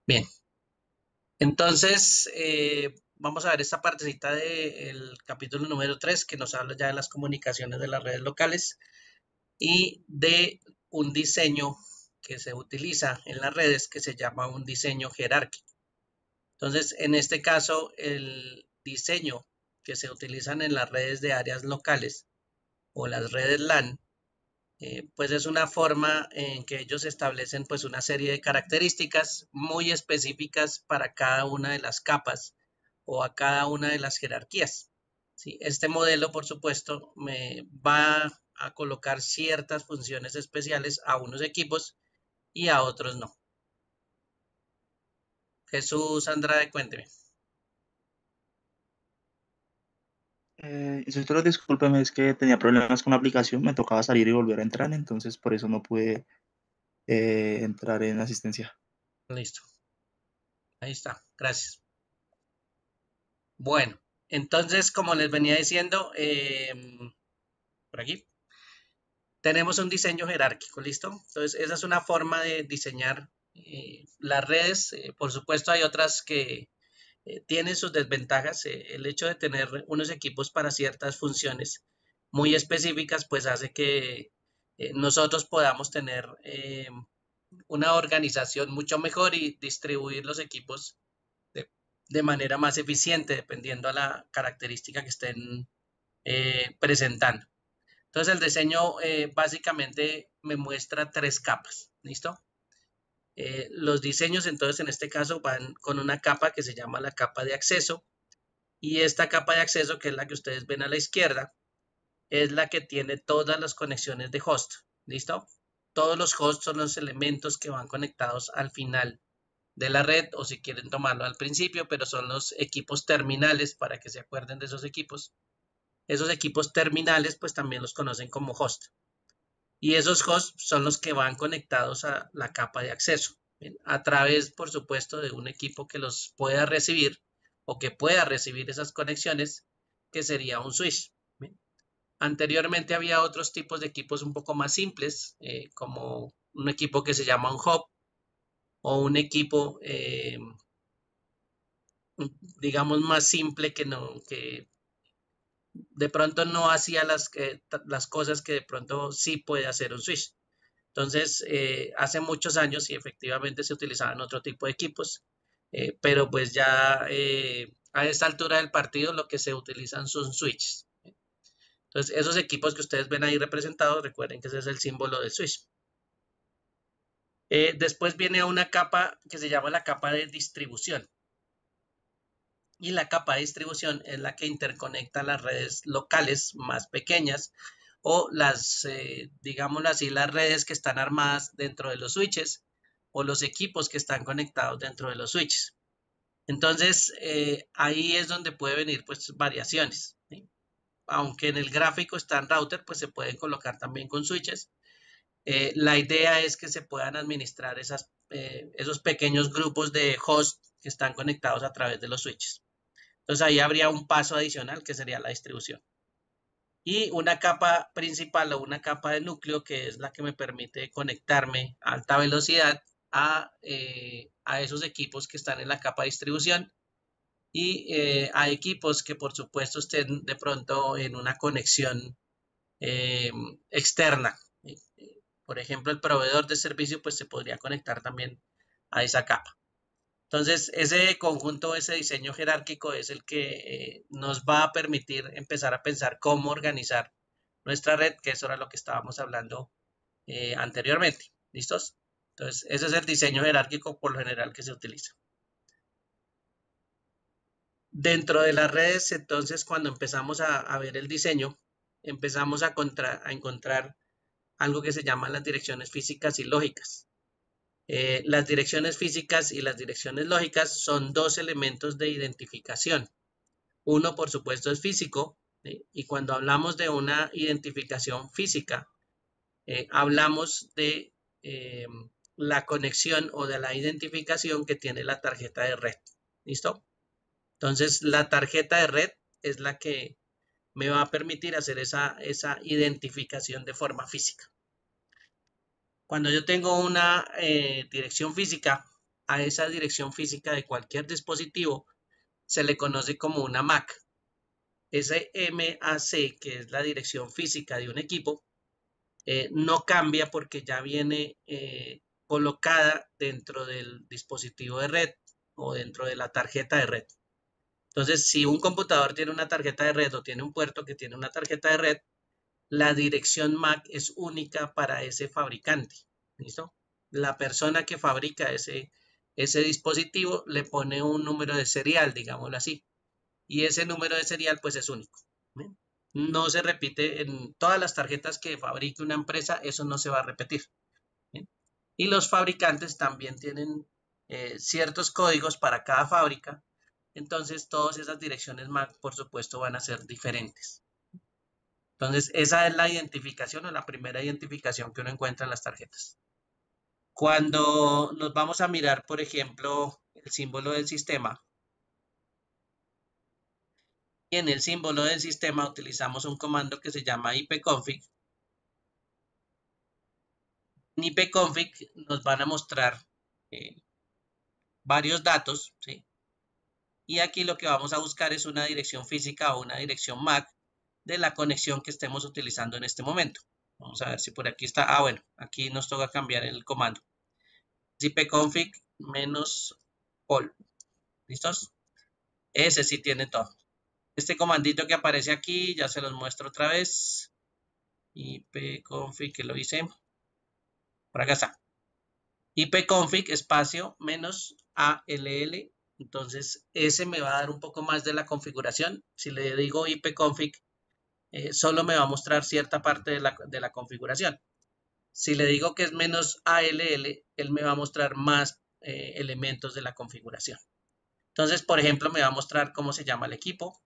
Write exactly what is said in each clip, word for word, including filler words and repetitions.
Bien, entonces eh, vamos a ver esta partecita del capítulo número tres que nos habla ya de las comunicaciones de las redes locales y de un diseño que se utiliza en las redes que se llama un diseño jerárquico. Entonces, en este caso, el diseño que se utilizan en las redes de áreas locales o las redes LAN, eh, pues es una forma en que ellos establecen pues una serie de características muy específicas para cada una de las capas o a cada una de las jerarquías. ¿Sí? Este modelo, por supuesto, me va a colocar ciertas funciones especiales a unos equipos y a otros no. Jesús Andrade, cuénteme. Eh, instructor, discúlpeme, es que tenía problemas con la aplicación, me tocaba salir y volver a entrar, entonces por eso no pude eh, entrar en asistencia. Listo, ahí está, gracias. Bueno, entonces, como les venía diciendo, eh, por aquí, tenemos un diseño jerárquico, ¿listo? Entonces, esa es una forma de diseñar eh, las redes. Eh, por supuesto, hay otras que eh, tienen sus desventajas. Eh, el hecho de tener unos equipos para ciertas funciones muy específicas, pues hace que eh, nosotros podamos tener eh, una organización mucho mejor y distribuir los equipos de, de manera más eficiente, dependiendo a la característica que estén eh, presentando. Entonces el diseño eh, básicamente me muestra tres capas, ¿listo? Eh, los diseños entonces en este caso van con una capa que se llama la capa de acceso y esta capa de acceso, que es la que ustedes ven a la izquierda, es la que tiene todas las conexiones de host, ¿listo? Todos los hosts son los elementos que van conectados al final de la red o si quieren tomarlo al principio, pero son los equipos terminales para que se acuerden de esos equipos. Esos equipos terminales pues también los conocen como host. Y esos hosts son los que van conectados a la capa de acceso, ¿bien? A través, por supuesto, de un equipo que los pueda recibir o que pueda recibir esas conexiones, que sería un switch. ¿Bien? Anteriormente había otros tipos de equipos un poco más simples, eh, como un equipo que se llama un hub o un equipo, eh, digamos, más simple que no, que de pronto no hacía las, que, las cosas que de pronto sí puede hacer un switch. Entonces, eh, hace muchos años y efectivamente se utilizaban otro tipo de equipos, eh, pero pues ya eh, a esta altura del partido lo que se utilizan son switches. Entonces, esos equipos que ustedes ven ahí representados, recuerden que ese es el símbolo del switch. Eh, después viene una capa que se llama la capa de distribución. Y la capa de distribución es la que interconecta las redes locales más pequeñas o las, eh, digámoslo así, las redes que están armadas dentro de los switches o los equipos que están conectados dentro de los switches. Entonces, eh, ahí es donde puede venir pues variaciones, ¿sí? Aunque en el gráfico están router, pues se pueden colocar también con switches. Eh, la idea es que se puedan administrar esas, eh, esos pequeños grupos de hosts que están conectados a través de los switches. Entonces ahí habría un paso adicional que sería la distribución. Y una capa principal o una capa de núcleo que es la que me permite conectarme a alta velocidad a, eh, a esos equipos que están en la capa de distribución y eh, a equipos que por supuesto estén de pronto en una conexión eh, externa. Por ejemplo, el proveedor de servicio pues se podría conectar también a esa capa. Entonces, ese conjunto, ese diseño jerárquico es el que eh, nos va a permitir empezar a pensar cómo organizar nuestra red, que eso era lo que estábamos hablando eh, anteriormente. ¿Listos? Entonces, ese es el diseño jerárquico por lo general que se utiliza. Dentro de las redes, entonces, cuando empezamos a, a ver el diseño, empezamos a, contra, a encontrar algo que se llama las direcciones físicas y lógicas. Eh, las direcciones físicas y las direcciones lógicas son dos elementos de identificación. Uno, por supuesto, es físico, ¿sí? Y cuando hablamos de una identificación física, eh, hablamos de eh, la conexión o de la identificación que tiene la tarjeta de red. ¿Listo? Entonces, la tarjeta de red es la que me va a permitir hacer esa, esa identificación de forma física. Cuando yo tengo una eh, dirección física, a esa dirección física de cualquier dispositivo se le conoce como una M A C. Ese M A C, que es la dirección física de un equipo, eh, no cambia porque ya viene eh, colocada dentro del dispositivo de red o dentro de la tarjeta de red. Entonces, si un computador tiene una tarjeta de red o tiene un puerto que tiene una tarjeta de red, la dirección M A C es única para ese fabricante. ¿Listo? La persona que fabrica ese, ese dispositivo le pone un número de serial, digámoslo así. Y ese número de serial pues es único. ¿Bien? No se repite en todas las tarjetas que fabrique una empresa, eso no se va a repetir. ¿Bien? Y los fabricantes también tienen eh, ciertos códigos para cada fábrica. Entonces todas esas direcciones M A C por supuesto van a ser diferentes. Entonces, esa es la identificación o la primera identificación que uno encuentra en las tarjetas. Cuando nos vamos a mirar, por ejemplo, el símbolo del sistema, y en el símbolo del sistema utilizamos un comando que se llama ipconfig. En ipconfig nos van a mostrar eh, varios datos, ¿sí? Y aquí lo que vamos a buscar es una dirección física o una dirección M A C de la conexión que estemos utilizando en este momento. Vamos a ver si por aquí está. Ah, bueno, aquí nos toca cambiar el comando. ipconfig menos all. ¿Listos? Ese sí tiene todo. Este comandito que aparece aquí, ya se los muestro otra vez. ipconfig, que lo hice. Por acá está. ipconfig espacio menos all. Entonces, ese me va a dar un poco más de la configuración. Si le digo ipconfig, eh, solo me va a mostrar cierta parte de la, de la configuración. Si le digo que es menos all, él me va a mostrar más eh, elementos de la configuración. Entonces, por ejemplo, me va a mostrar cómo se llama el equipo.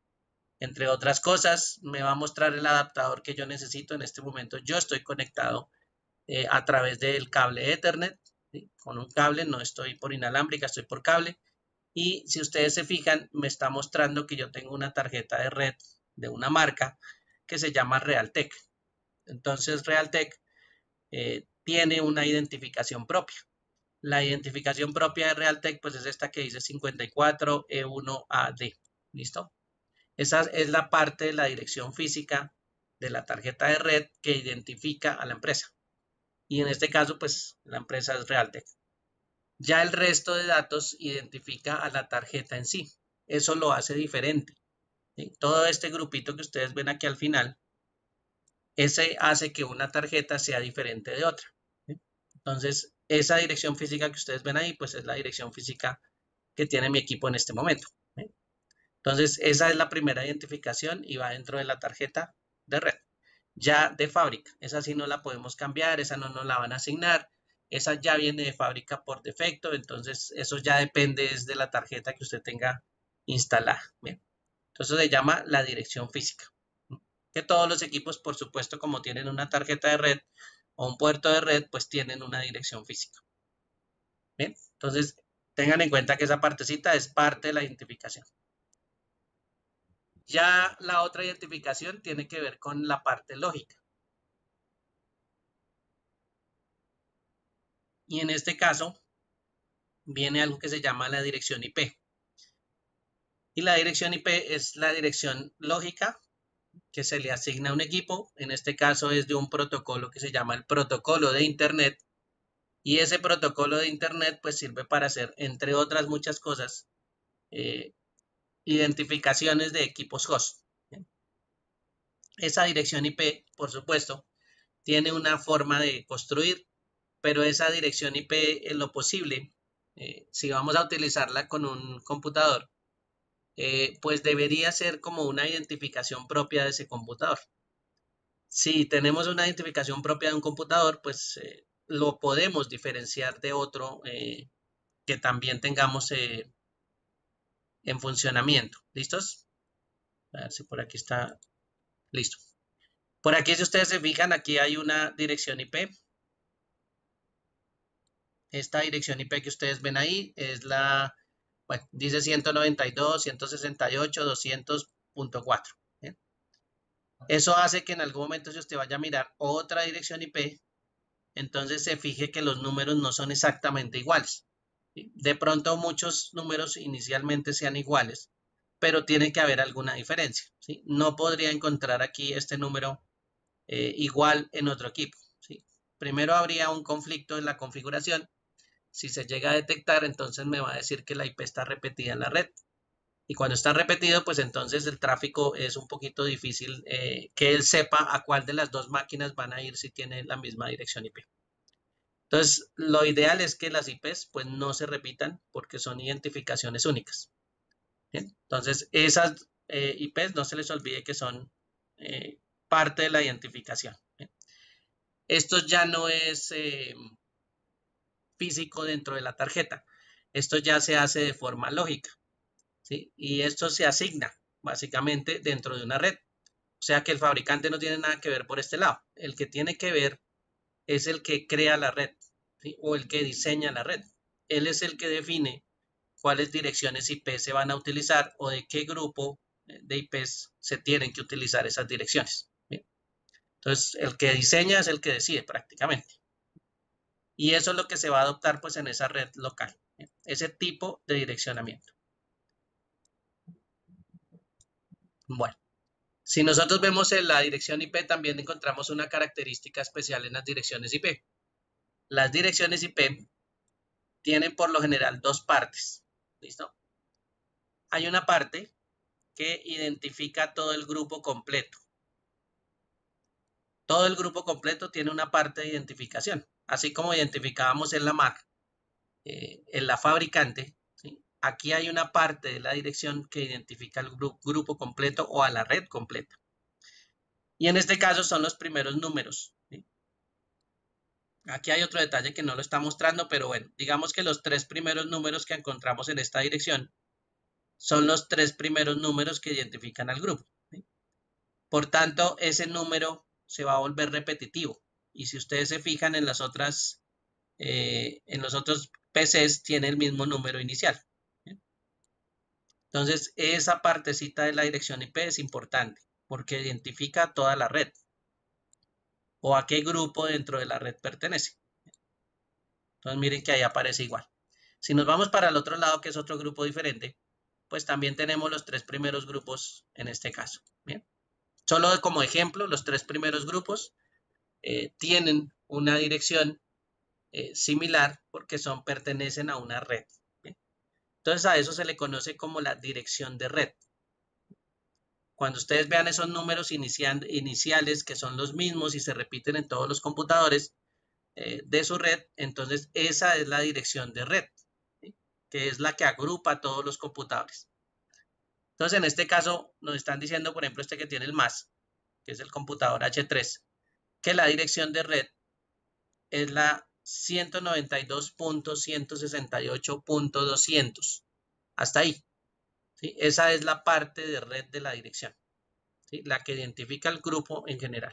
Entre otras cosas, me va a mostrar el adaptador que yo necesito. En este momento yo estoy conectado eh, a través del cable Ethernet, ¿sí? Con un cable, no estoy por inalámbrica, estoy por cable. Y si ustedes se fijan, me está mostrando que yo tengo una tarjeta de red de una marca que se llama Realtek. Entonces, Realtek eh, tiene una identificación propia. La identificación propia de Realtek pues es esta que dice cincuenta y cuatro E uno A D. ¿Listo? Esa es la parte de la dirección física de la tarjeta de red que identifica a la empresa. Y en este caso pues la empresa es Realtek. Ya el resto de datos identifica a la tarjeta en sí. Eso lo hace diferente. ¿Sí? Todo este grupito que ustedes ven aquí al final, ese hace que una tarjeta sea diferente de otra. ¿Sí? Entonces, esa dirección física que ustedes ven ahí, pues es la dirección física que tiene mi equipo en este momento. ¿Sí? Entonces, esa es la primera identificación y va dentro de la tarjeta de red. Ya de fábrica, esa sí no la podemos cambiar, esa no nos la van a asignar, esa ya viene de fábrica por defecto, entonces eso ya depende de la tarjeta que usted tenga instalada. Bien. Entonces se llama la dirección física. Que todos los equipos, por supuesto, como tienen una tarjeta de red o un puerto de red, pues tienen una dirección física. Bien. Entonces tengan en cuenta que esa partecita es parte de la identificación. Ya la otra identificación tiene que ver con la parte lógica. Y en este caso viene algo que se llama la dirección I P. Y la dirección I P es la dirección lógica que se le asigna a un equipo. En este caso es de un protocolo que se llama el protocolo de Internet. Y ese protocolo de Internet pues sirve para hacer, entre otras muchas cosas, eh, identificaciones de equipos host. Esa dirección I P, por supuesto, tiene una forma de construir, pero esa dirección I P en lo posible, eh, si vamos a utilizarla con un computador, eh, pues debería ser como una identificación propia de ese computador. Si tenemos una identificación propia de un computador, pues eh, lo podemos diferenciar de otro eh, que también tengamos eh, en funcionamiento. ¿Listos? A ver si por aquí está listo. Por aquí, si ustedes se fijan, aquí hay una dirección I P. Esta dirección I P que ustedes ven ahí es la, bueno, dice ciento noventa y dos, ciento sesenta y ocho, doscientos punto cuatro. ¿Bien? Eso hace que en algún momento si usted vaya a mirar otra dirección I P, entonces se fije que los números no son exactamente iguales. ¿sí? De pronto muchos números inicialmente sean iguales, pero tiene que haber alguna diferencia, ¿sí? No podría encontrar aquí este número eh, igual en otro equipo, ¿sí? Primero habría un conflicto en la configuración. Si se llega a detectar, entonces me va a decir que la I P está repetida en la red. Y cuando está repetido, pues entonces el tráfico es un poquito difícil eh, que él sepa a cuál de las dos máquinas van a ir si tiene la misma dirección I P. Entonces, lo ideal es que las I Ps pues no se repitan porque son identificaciones únicas. ¿Bien? Entonces, esas eh, I Ps no se les olvide que son eh, parte de la identificación. ¿Bien? Esto ya no es eh, físico dentro de la tarjeta. Esto ya se hace de forma lógica, ¿sí? Y esto se asigna básicamente dentro de una red. O sea que el fabricante no tiene nada que ver por este lado. El que tiene que ver es el que crea la red, ¿sí? O el que diseña la red. Él es el que define cuáles direcciones I P se van a utilizar o de qué grupo de I Ps se tienen que utilizar esas direcciones. ¿Bien? Entonces, el que diseña es el que decide prácticamente. Y eso es lo que se va a adoptar pues en esa red local, ¿bien? Ese tipo de direccionamiento. Bueno, si nosotros vemos en la dirección I P, también encontramos una característica especial en las direcciones I P. Las direcciones I P tienen por lo general dos partes. ¿Listo? Hay una parte que identifica todo el grupo completo. Todo el grupo completo tiene una parte de identificación. Así como identificábamos en la Mac, eh, en la fabricante, ¿sí? Aquí hay una parte de la dirección que identifica al gru grupo completo o a la red completa. Y en este caso son los primeros números, ¿sí? Aquí hay otro detalle que no lo está mostrando, pero bueno, digamos que los tres primeros números que encontramos en esta dirección son los tres primeros números que identifican al grupo, ¿sí? Por tanto, ese número se va a volver repetitivo. Y si ustedes se fijan en las otras, eh, en los otros P Cs, tiene el mismo número inicial, ¿sí? Entonces, esa partecita de la dirección I P es importante porque identifica toda la red o a qué grupo dentro de la red pertenece. Entonces, miren que ahí aparece igual. Si nos vamos para el otro lado, que es otro grupo diferente, pues también tenemos los tres primeros grupos en este caso. Bien. Solo como ejemplo, los tres primeros grupos eh, tienen una dirección eh, similar porque son, pertenecen a una red. ¿Bien? Entonces a eso se le conoce como la dirección de red. Cuando ustedes vean esos números iniciales que son los mismos y se repiten en todos los computadores eh, de su red, entonces esa es la dirección de red, ¿sí? Que es la que agrupa todos los computadores. Entonces en este caso nos están diciendo, por ejemplo, este que tiene el más, que es el computador H tres, que la dirección de red es la ciento noventa y dos punto ciento sesenta y ocho punto doscientos. Hasta ahí, ¿sí? Esa es la parte de red de la dirección, ¿sí? La que identifica el grupo en general.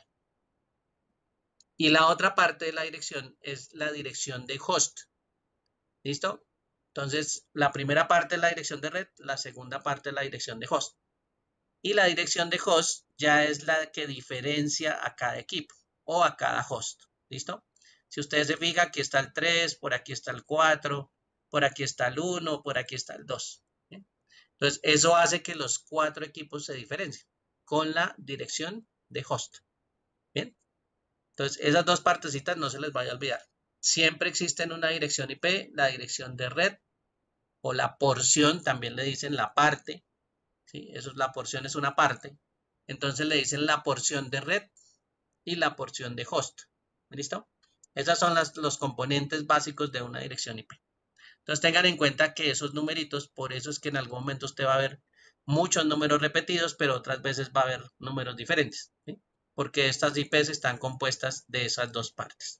Y la otra parte de la dirección es la dirección de host. ¿Listo? Entonces, la primera parte es la dirección de red, la segunda parte es la dirección de host. Y la dirección de host ya es la que diferencia a cada equipo o a cada host. ¿Listo? Si ustedes se fijan, aquí está el tres, por aquí está el cuatro, por aquí está el uno, por aquí está el dos. ¿Bien? Entonces, eso hace que los cuatro equipos se diferencien con la dirección de host. Bien. Entonces, esas dos partecitas no se les vaya a olvidar. Siempre existe en una dirección I P la dirección de red o la porción, también le dicen la parte, ¿sí? Eso es, la porción es una parte. Entonces le dicen la porción de red y la porción de host. ¿Listo? Esas son las, los componentes básicos de una dirección I P. Entonces tengan en cuenta que esos numeritos, por eso es que en algún momento usted va a ver muchos números repetidos, pero otras veces va a haber números diferentes, ¿sí? Porque estas I Ps están compuestas de esas dos partes.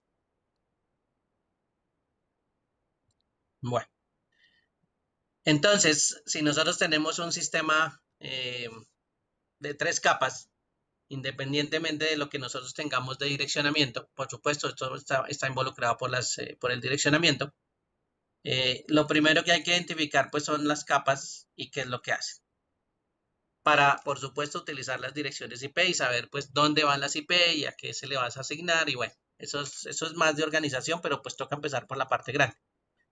Bueno, entonces, si nosotros tenemos un sistema eh, de tres capas, independientemente de lo que nosotros tengamos de direccionamiento, por supuesto, esto está, está involucrado por, las, eh, por el direccionamiento, eh, lo primero que hay que identificar pues son las capas y qué es lo que hacen. Para, por supuesto, utilizar las direcciones I P y saber pues dónde van las I P y a qué se le vas a asignar y bueno, eso es, eso es más de organización, pero pues toca empezar por la parte grande.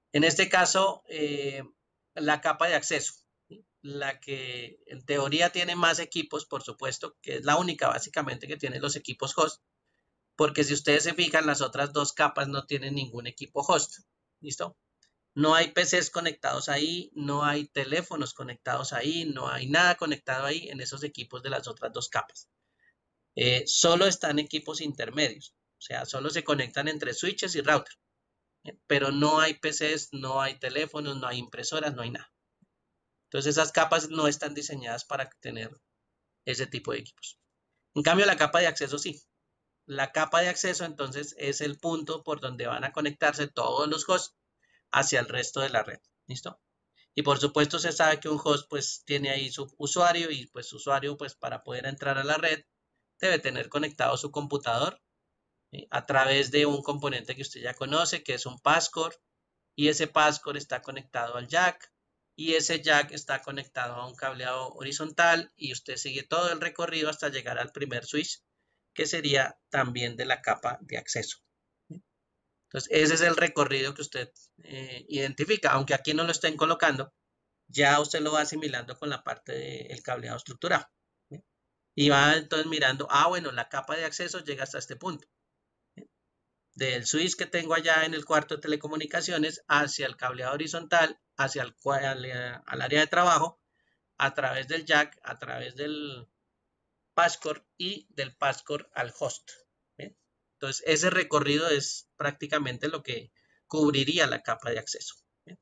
En este caso, eh, la capa de acceso, ¿sí? La que en teoría tiene más equipos, por supuesto, que es la única básicamente que tiene los equipos host, porque si ustedes se fijan, las otras dos capas no tienen ningún equipo host. ¿Listo? No hay P Cs conectados ahí, no hay teléfonos conectados ahí, no hay nada conectado ahí en esos equipos de las otras dos capas. Eh, solo están equipos intermedios, o sea, solo se conectan entre switches y router, ¿eh? Pero no hay P Cs, no hay teléfonos, no hay impresoras, no hay nada. Entonces esas capas no están diseñadas para tener ese tipo de equipos. En cambio, la capa de acceso sí. La capa de acceso entonces es el punto por donde van a conectarse todos los hosts hacia el resto de la red. ¿Listo? Y por supuesto se sabe que un host pues tiene ahí su usuario y pues su usuario pues para poder entrar a la red debe tener conectado su computador, ¿sí? A través de un componente que usted ya conoce que es un passcode y ese passcode está conectado al jack y ese jack está conectado a un cableado horizontal y usted sigue todo el recorrido hasta llegar al primer switch que sería también de la capa de acceso. Entonces ese es el recorrido que usted eh, identifica, aunque aquí no lo estén colocando, ya usted lo va asimilando con la parte del cableado estructurado, ¿sí? Y va entonces mirando, ah, bueno, la capa de acceso llega hasta este punto, ¿sí? Del switch que tengo allá en el cuarto de telecomunicaciones hacia el cableado horizontal, hacia el al, al área de trabajo, a través del jack, a través del passcode y del passcode al host, ¿sí? Entonces, ese recorrido es prácticamente lo que cubriría la capa de acceso, ¿sí?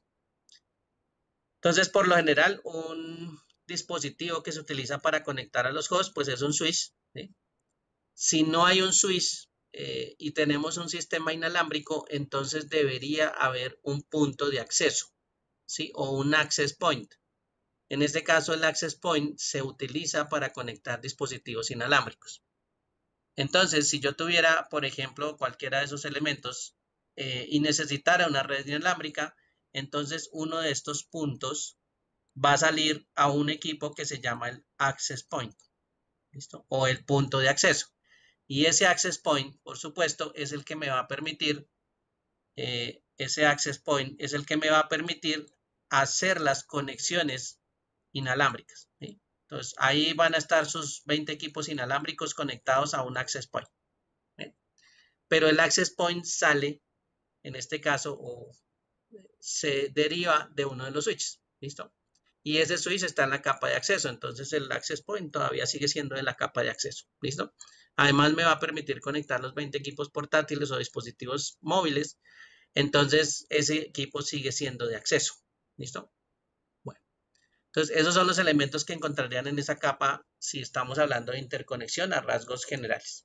Entonces, por lo general, un dispositivo que se utiliza para conectar a los hosts, pues es un switch, ¿sí? Si no hay un switch eh, y tenemos un sistema inalámbrico, entonces debería haber un punto de acceso, ¿sí? O un access point. En este caso, el access point se utiliza para conectar dispositivos inalámbricos. Entonces, si yo tuviera, por ejemplo, cualquiera de esos elementos eh, y necesitara una red inalámbrica, entonces uno de estos puntos va a salir a un equipo que se llama el access point, ¿listo? O el punto de acceso. Y ese access point, por supuesto, es el que me va a permitir, eh, ese access point es el que me va a permitir hacer las conexiones inalámbricas, ¿sí? Entonces, ahí van a estar sus veinte equipos inalámbricos conectados a un access point, ¿sí? Pero el access point sale, en este caso, o se deriva de uno de los switches, ¿listo? Y ese switch está en la capa de acceso, entonces el access point todavía sigue siendo de la capa de acceso, ¿listo? Además me va a permitir conectar los veinte equipos portátiles o dispositivos móviles, entonces ese equipo sigue siendo de acceso, ¿listo? Bueno, entonces esos son los elementos que encontrarían en esa capa si estamos hablando de interconexión a rasgos generales.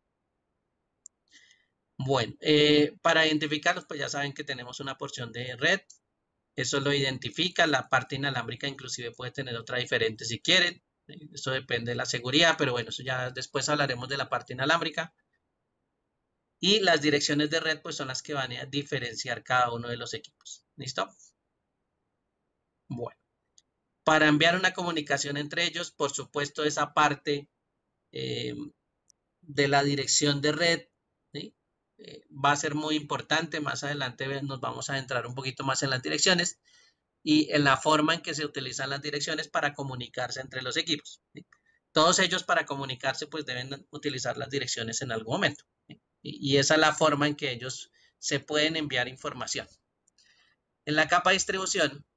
Bueno, eh, para identificarlos, pues ya saben que tenemos una porción de red, eso lo identifica, la parte inalámbrica inclusive puede tener otra diferente si quieren, eso depende de la seguridad, pero bueno, eso ya después hablaremos de la parte inalámbrica. Y las direcciones de red pues son las que van a diferenciar cada uno de los equipos, ¿listo? Bueno, para enviar una comunicación entre ellos, por supuesto esa parte eh, de la dirección de red, ¿sí? Eh, va a ser muy importante, más adelante nos vamos a adentrar un poquito más en las direcciones y en la forma en que se utilizan las direcciones para comunicarse entre los equipos, ¿sí? Todos ellos para comunicarse pues deben utilizar las direcciones en algún momento, ¿sí? y, y esa es la forma en que ellos se pueden enviar información. En la capa de distribución,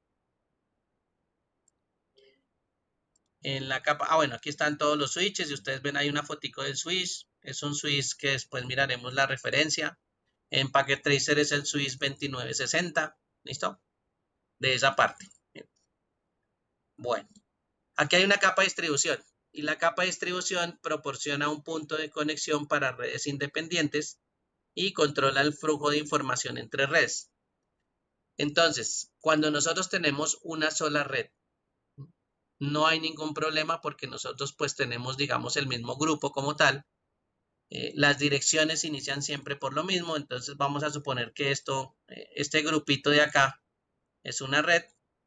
en la capa, ah bueno, aquí están todos los switches y ustedes ven ahí una fotico del switch, es un switch que después miraremos la referencia. En Packet Tracer es el switch veintinueve sesenta, ¿listo? De esa parte. Bueno, aquí hay una capa de distribución y la capa de distribución proporciona un punto de conexión para redes independientes y controla el flujo de información entre redes. Entonces, cuando nosotros tenemos una sola red, no hay ningún problema porque nosotros pues tenemos, digamos, el mismo grupo como tal. Eh, las direcciones inician siempre por lo mismo, entonces vamos a suponer que esto, eh, este grupito de acá es una red,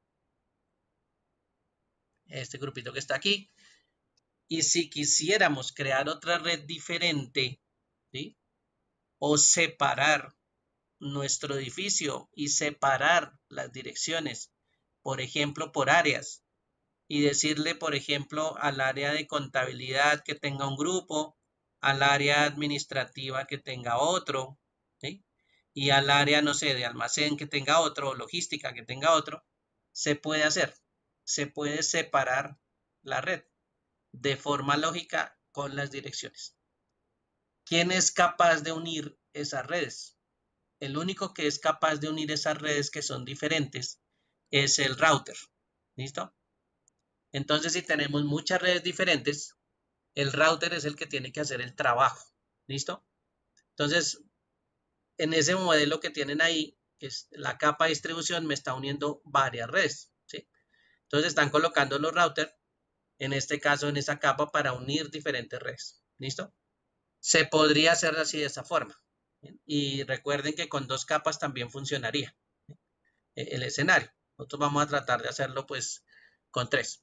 este grupito que está aquí, y si quisiéramos crear otra red diferente, ¿sí? O separar nuestro edificio y separar las direcciones, por ejemplo, por áreas, y decirle, por ejemplo, al área de contabilidad que tenga un grupo, al área administrativa que tenga otro, ¿sí? Y al área, no sé, de almacén que tenga otro, logística que tenga otro, se puede hacer, se puede separar la red de forma lógica con las direcciones. ¿Quién es capaz de unir esas redes? El único que es capaz de unir esas redes que son diferentes es el router. ¿Listo? Entonces, si tenemos muchas redes diferentes, el router es el que tiene que hacer el trabajo. ¿Listo? Entonces, en ese modelo que tienen ahí, que es la capa de distribución, me está uniendo varias redes. ¿Sí? Entonces, están colocando los routers, en este caso, en esa capa para unir diferentes redes. ¿Listo? Se podría hacer así de esa forma. Y recuerden que con dos capas también funcionaría el escenario. Nosotros vamos a tratar de hacerlo pues con tres.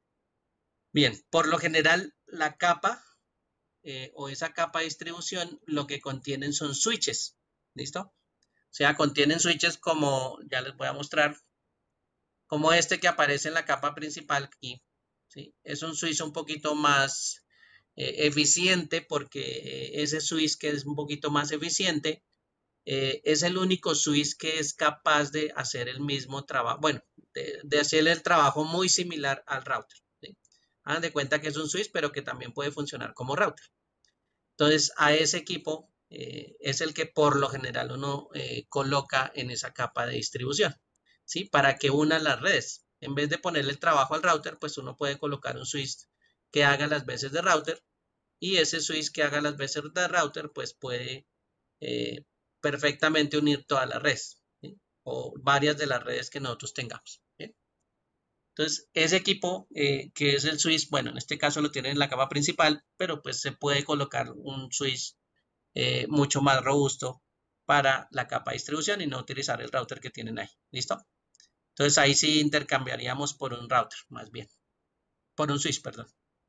Bien, por lo general la capa eh, o esa capa de distribución lo que contienen son switches. ¿Listo? O sea, contienen switches como ya les voy a mostrar, como este que aparece en la capa principal aquí. ¿Sí? Es un switch un poquito más eh, eficiente porque ese switch que es un poquito más eficiente eh, es el único switch que es capaz de hacer el mismo trabajo, bueno, de, de hacer el trabajo muy similar al router. ¿Sí? Hagan de cuenta que es un switch, pero que también puede funcionar como router. Entonces, a ese equipo eh, es el que por lo general uno eh, coloca en esa capa de distribución, ¿sí? Para que una las redes. En vez de ponerle el trabajo al router, pues uno puede colocar un switch que haga las veces de router y ese switch que haga las veces de router, pues puede eh, perfectamente unir todas las redes, ¿sí? O varias de las redes que nosotros tengamos. ¿Sí? Entonces, ese equipo eh, que es el switch, bueno, en este caso lo tienen en la capa principal, pero pues se puede colocar un switch eh, mucho más robusto para la capa de distribución y no utilizar el router que tienen ahí. ¿Listo? Entonces ahí sí intercambiaríamos por un router, más bien. Por un switch, perdón.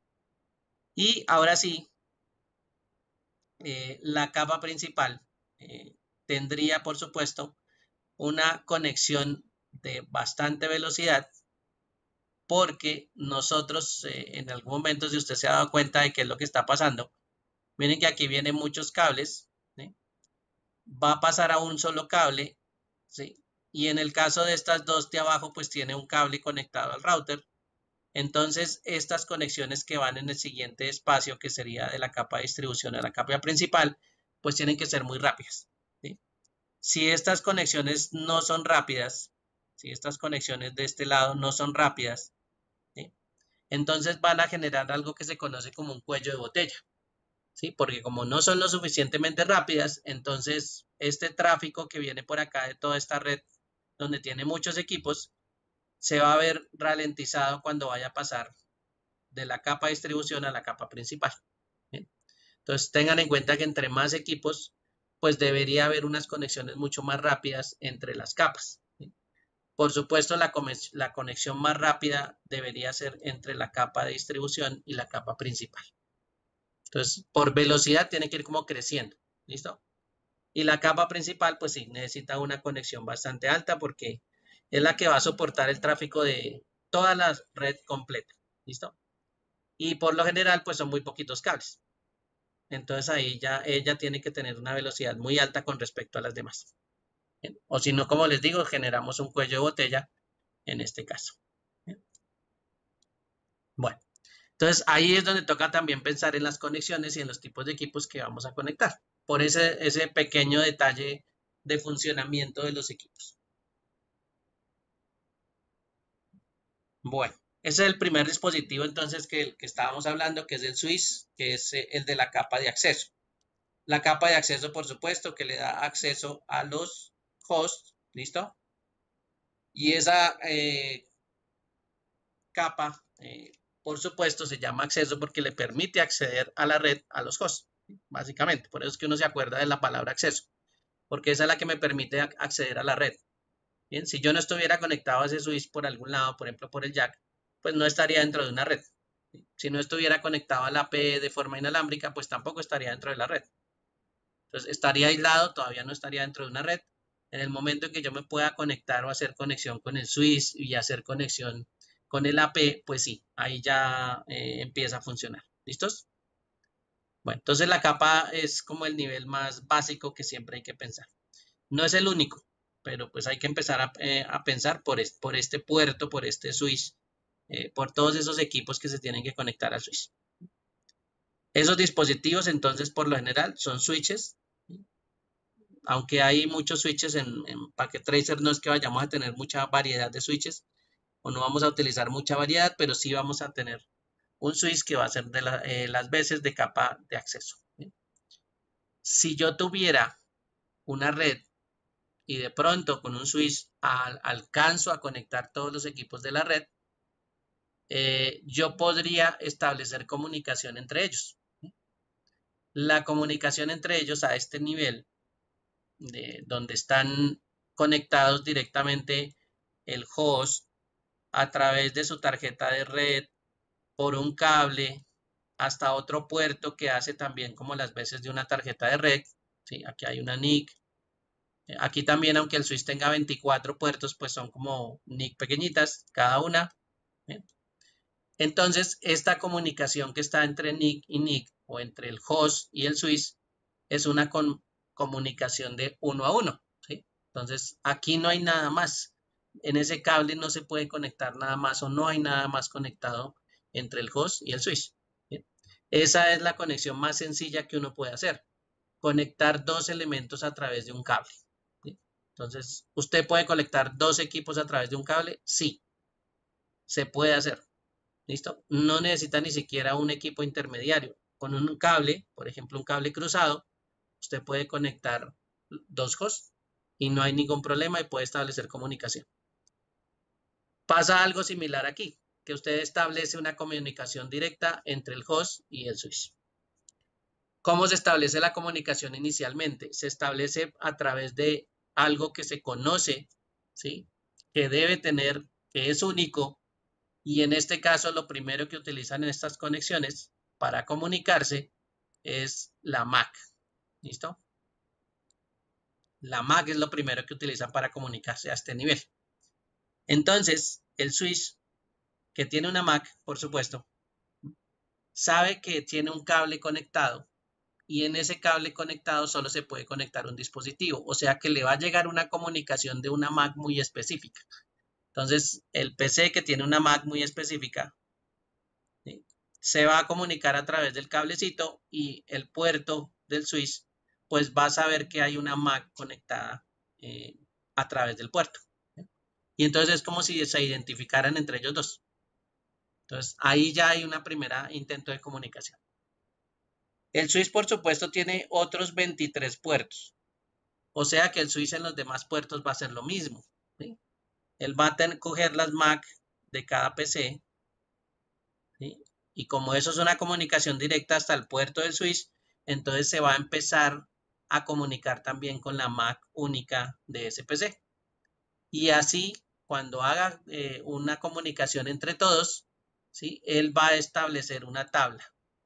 Y ahora sí, eh, la capa principal eh, tendría, por supuesto, una conexión de bastante velocidad porque nosotros eh, en algún momento, si usted se ha dado cuenta de qué es lo que está pasando, miren que aquí vienen muchos cables, ¿sí? Va a pasar a un solo cable, ¿sí? Y en el caso de estas dos de abajo, pues tiene un cable conectado al router. Entonces, estas conexiones que van en el siguiente espacio, que sería de la capa de distribución a la capa principal, pues tienen que ser muy rápidas, ¿sí? Si estas conexiones no son rápidas, si estas conexiones de este lado no son rápidas, ¿sí? Entonces van a generar algo que se conoce como un cuello de botella, ¿sí? Porque como no son lo suficientemente rápidas, entonces este tráfico que viene por acá de toda esta red, donde tiene muchos equipos, se va a ver ralentizado cuando vaya a pasar de la capa de distribución a la capa principal, ¿sí? Entonces tengan en cuenta que entre más equipos, pues debería haber unas conexiones mucho más rápidas entre las capas, ¿sí? Por supuesto, la, la conexión más rápida debería ser entre la capa de distribución y la capa principal. Entonces, por velocidad tiene que ir como creciendo, ¿listo? Y la capa principal, pues sí, necesita una conexión bastante alta porque es la que va a soportar el tráfico de toda la red completa, ¿listo? Y por lo general, pues son muy poquitos cables. Entonces ahí ya ella tiene que tener una velocidad muy alta con respecto a las demás. ¿Bien? O si no, como les digo, generamos un cuello de botella en este caso. ¿Bien? Bueno, entonces ahí es donde toca también pensar en las conexiones y en los tipos de equipos que vamos a conectar. Por ese, ese pequeño detalle de funcionamiento de los equipos. Bueno, ese es el primer dispositivo entonces que, que estábamos hablando, que es el switch, que es el de la capa de acceso. La capa de acceso, por supuesto, que le da acceso a los hosts, ¿listo? Y esa eh, capa, eh, por supuesto, se llama acceso porque le permite acceder a la red a los hosts, básicamente. Por eso es que uno se acuerda de la palabra acceso, porque esa es la que me permite acceder a la red. Bien, si yo no estuviera conectado a ese switch por algún lado, por ejemplo, por el jack, pues no estaría dentro de una red. Si no estuviera conectado a la A P de forma inalámbrica, pues tampoco estaría dentro de la red. Entonces estaría aislado, todavía no estaría dentro de una red, En el momento en que yo me pueda conectar o hacer conexión con el switch y hacer conexión con el A P, pues sí, ahí ya eh, empieza a funcionar. ¿Listos? Bueno, entonces la capa es como el nivel más básico que siempre hay que pensar. No es el único, pero pues hay que empezar a, eh, a pensar por, es, por este puerto, por este switch, eh, por todos esos equipos que se tienen que conectar al switch. Esos dispositivos entonces por lo general son switches, aunque hay muchos switches en, en Packet Tracer, no es que vayamos a tener mucha variedad de switches o no vamos a utilizar mucha variedad, pero sí vamos a tener un switch que va a ser de la, eh, las veces de capa de acceso. ¿Sí? Si yo tuviera una red y de pronto con un switch al, alcanzo a conectar todos los equipos de la red, eh, yo podría establecer comunicación entre ellos. La comunicación entre ellos a este nivel, de, donde están conectados directamente el host a través de su tarjeta de red por un cable hasta otro puerto que hace también como las veces de una tarjeta de red. ¿Sí? Aquí hay una N I C. Aquí también, aunque el switch tenga veinticuatro puertos, pues son como N I C pequeñitas cada una. ¿Sí? Entonces, esta comunicación que está entre N I C y N I C o entre el host y el switch es una con comunicación de uno a uno. ¿Sí? Entonces, aquí no hay nada más. En ese cable no se puede conectar nada más o no hay nada más conectado entre el host y el switch. ¿Sí? Esa es la conexión más sencilla que uno puede hacer. Conectar dos elementos a través de un cable. ¿Sí? Entonces, ¿usted puede conectar dos equipos a través de un cable? Sí, se puede hacer. ¿Listo? No necesita ni siquiera un equipo intermediario. Con un cable, por ejemplo, un cable cruzado, usted puede conectar dos hosts y no hay ningún problema y puede establecer comunicación. Pasa algo similar aquí, que usted establece una comunicación directa entre el host y el switch. ¿Cómo se establece la comunicación inicialmente? Se establece a través de algo que se conoce, ¿sí? Que debe tener, que es único, y en este caso lo primero que utilizan en estas conexiones para comunicarse es la M A C. ¿Listo? La M A C es lo primero que utilizan para comunicarse a este nivel. Entonces, el switch que tiene una M A C, por supuesto, sabe que tiene un cable conectado y en ese cable conectado solo se puede conectar un dispositivo, o sea que le va a llegar una comunicación de una M A C muy específica. Entonces, el P C que tiene una M A C muy específica, ¿sí? Se va a comunicar a través del cablecito y el puerto del switch pues va a saber que hay una M A C conectada eh, a través del puerto. ¿Sí? Y entonces es como si se identificaran entre ellos dos. Entonces ahí ya hay una primera intento de comunicación. El switch por supuesto tiene otros veintitrés puertos. O sea que el switch en los demás puertos va a ser lo mismo. ¿Sí? Él va a tener, coger las M A C de cada P C, ¿sí? Y como eso es una comunicación directa hasta el puerto del switch, entonces se va a empezar a comunicar también con la M A C única de ese P C. Y así, cuando haga eh, una comunicación entre todos, ¿sí? Él va a establecer una tabla.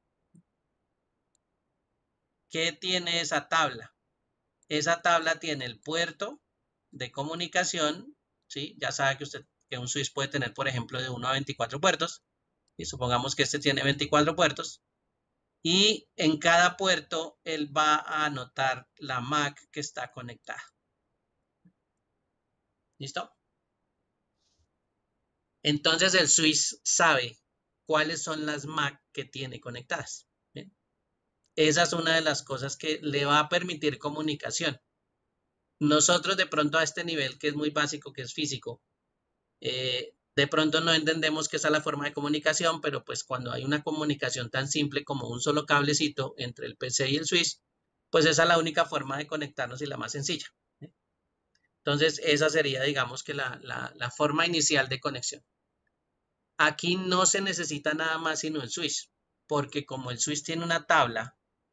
¿Qué tiene esa tabla? Esa tabla tiene el puerto de comunicación, ¿sí? Ya sabe que usted que un switch puede tener, por ejemplo, de uno a veinticuatro puertos, y supongamos que este tiene veinticuatro puertos, y en cada puerto él va a anotar la M A C que está conectada. ¿Listo? Entonces el switch sabe cuáles son las M A C que tiene conectadas. ¿Bien? Esa es una de las cosas que le va a permitir comunicación. Nosotros de pronto a este nivel que es muy básico, que es físico, eh, de pronto no entendemos que esa es la forma de comunicación, pero pues cuando hay una comunicación tan simple como un solo cablecito entre el P C y el switch, pues esa es la única forma de conectarnos y la más sencilla. ¿Sí? Entonces esa sería, digamos que la, la, la forma inicial de conexión. Aquí no se necesita nada más sino el switch, porque como el switch tiene una tabla,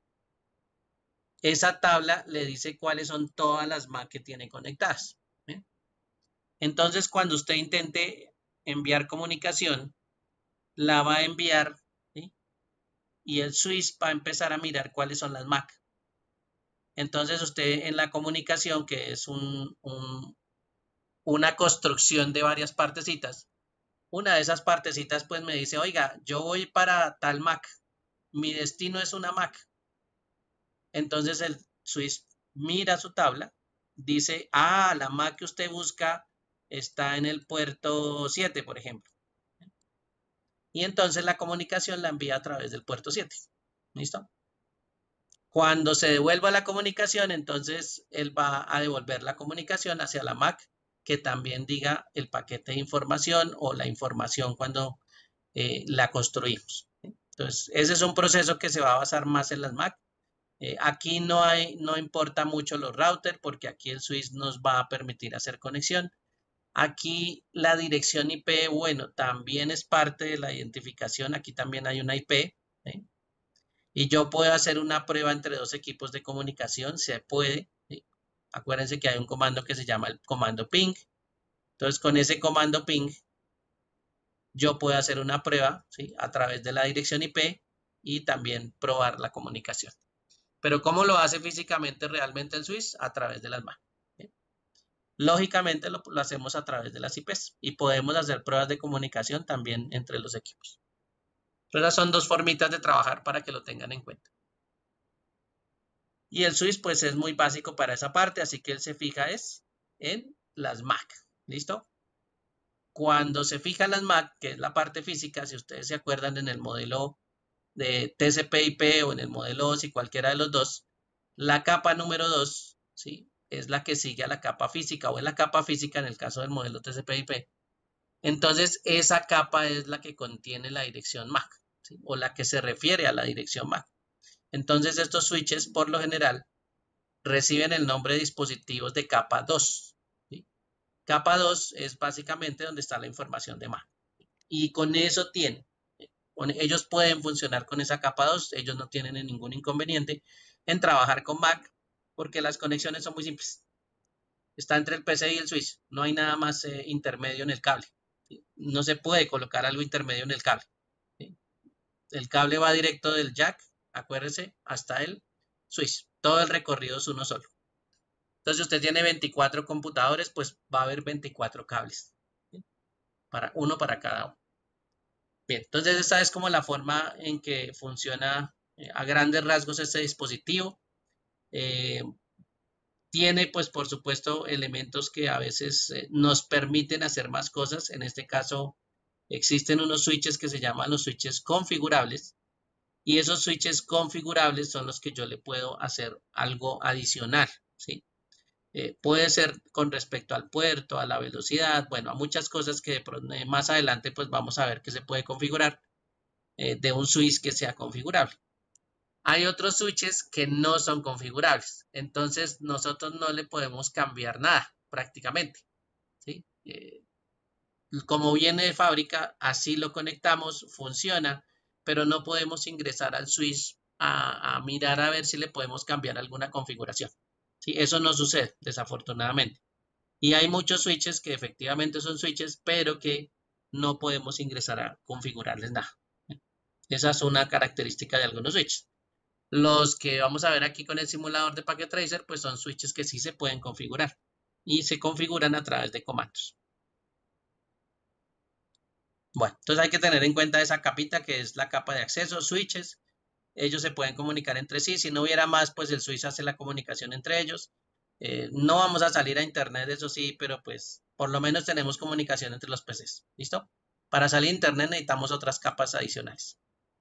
esa tabla le dice cuáles son todas las M A C que tiene conectadas. ¿Sí? Entonces cuando usted intente enviar comunicación, la va a enviar, ¿sí? Y el switch va a empezar a mirar cuáles son las M A C. Entonces usted en la comunicación, que es un, un, una construcción de varias partecitas, una de esas partecitas pues me dice, oiga, yo voy para tal Mac, mi destino es una Mac. Entonces el switch mira su tabla, dice, ah, la Mac que usted busca está en el puerto siete, por ejemplo. Y entonces la comunicación la envía a través del puerto siete. ¿Listo? Cuando se devuelva la comunicación, entonces él va a devolver la comunicación hacia la Mac que también diga el paquete de información o la información cuando eh, la construimos. Entonces, ese es un proceso que se va a basar más en las Mac. Eh, aquí no hay, no importa mucho los routers porque aquí el switch nos va a permitir hacer conexión. Aquí la dirección I P, bueno, también es parte de la identificación. Aquí también hay una I P. ¿eh? Y yo puedo hacer una prueba entre dos equipos de comunicación. Se puede. ¿sí? Acuérdense que hay un comando que se llama el comando ping. Entonces, con ese comando ping, yo puedo hacer una prueba ¿sí? a través de la dirección I P y también probar la comunicación. Pero ¿cómo lo hace físicamente realmente el switch? A través de las M A C. ¿sí? Lógicamente lo, lo hacemos a través de las I Ps y podemos hacer pruebas de comunicación también entre los equipos. Entonces, son dos formitas de trabajar para que lo tengan en cuenta. Y el switch pues es muy básico para esa parte, así que él se fija es en las M A C. ¿Listo? Cuando se fija en las M A C, que es la parte física, si ustedes se acuerdan en el modelo de T C P I P o en el modelo O S I, cualquiera de los dos, la capa número dos, ¿sí? es la que sigue a la capa física o es la capa física en el caso del modelo T C P I P. Entonces, esa capa es la que contiene la dirección M A C ¿sí? o la que se refiere a la dirección M A C. Entonces, estos switches, por lo general, reciben el nombre de dispositivos de capa dos. ¿sí? Capa dos es básicamente donde está la información de M A C. Y con eso tienen. Ellos pueden funcionar con esa capa dos, ellos no tienen ningún inconveniente en trabajar con Mac porque las conexiones son muy simples. Está entre el P C y el switch, no hay nada más eh, intermedio en el cable. ¿sí? No se puede colocar algo intermedio en el cable. ¿sí? El cable va directo del jack, acuérdese, hasta el switch. Todo el recorrido es uno solo. Entonces, si usted tiene veinticuatro computadores, pues va a haber veinticuatro cables. ¿sí? Para, uno para cada uno. Bien, entonces esta es como la forma en que funciona eh, a grandes rasgos este dispositivo. Eh, tiene pues por supuesto elementos que a veces eh, nos permiten hacer más cosas. En este caso existen unos switches que se llaman los switches configurables y esos switches configurables son los que yo le puedo hacer algo adicional, ¿sí? Eh, puede ser con respecto al puerto, a la velocidad, bueno, a muchas cosas que de pronto, eh, más adelante pues vamos a ver que se puede configurar. Eh, de un switch que sea configurable. Hay otros switches que no son configurables, entonces nosotros no le podemos cambiar nada prácticamente. ¿sí? Eh, como viene de fábrica, así lo conectamos, funciona, pero no podemos ingresar al switch a, a mirar a ver si le podemos cambiar alguna configuración. ¿sí? Eso no sucede, desafortunadamente. Y hay muchos switches que efectivamente son switches, pero que no podemos ingresar a configurarles nada. Esa es una característica de algunos switches. Los que vamos a ver aquí con el simulador de Packet Tracer, pues son switches que sí se pueden configurar y se configuran a través de comandos. Bueno, entonces hay que tener en cuenta esa capita que es la capa de acceso, switches. Ellos se pueden comunicar entre sí. Si no hubiera más, pues el switch hace la comunicación entre ellos. Eh, no vamos a salir a internet, eso sí, pero pues por lo menos tenemos comunicación entre los P Cs. ¿Listo? Para salir a internet necesitamos otras capas adicionales.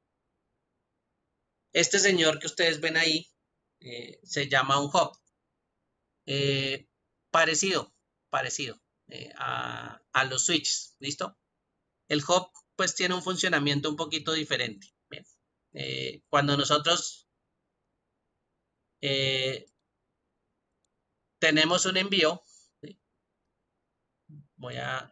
Este señor que ustedes ven ahí eh, se llama un hub. Eh, parecido, parecido eh, a, a, los switches, ¿listo? El hub pues tiene un funcionamiento un poquito diferente. Bien. Eh, cuando nosotros eh, tenemos un envío, ¿sí? voy a,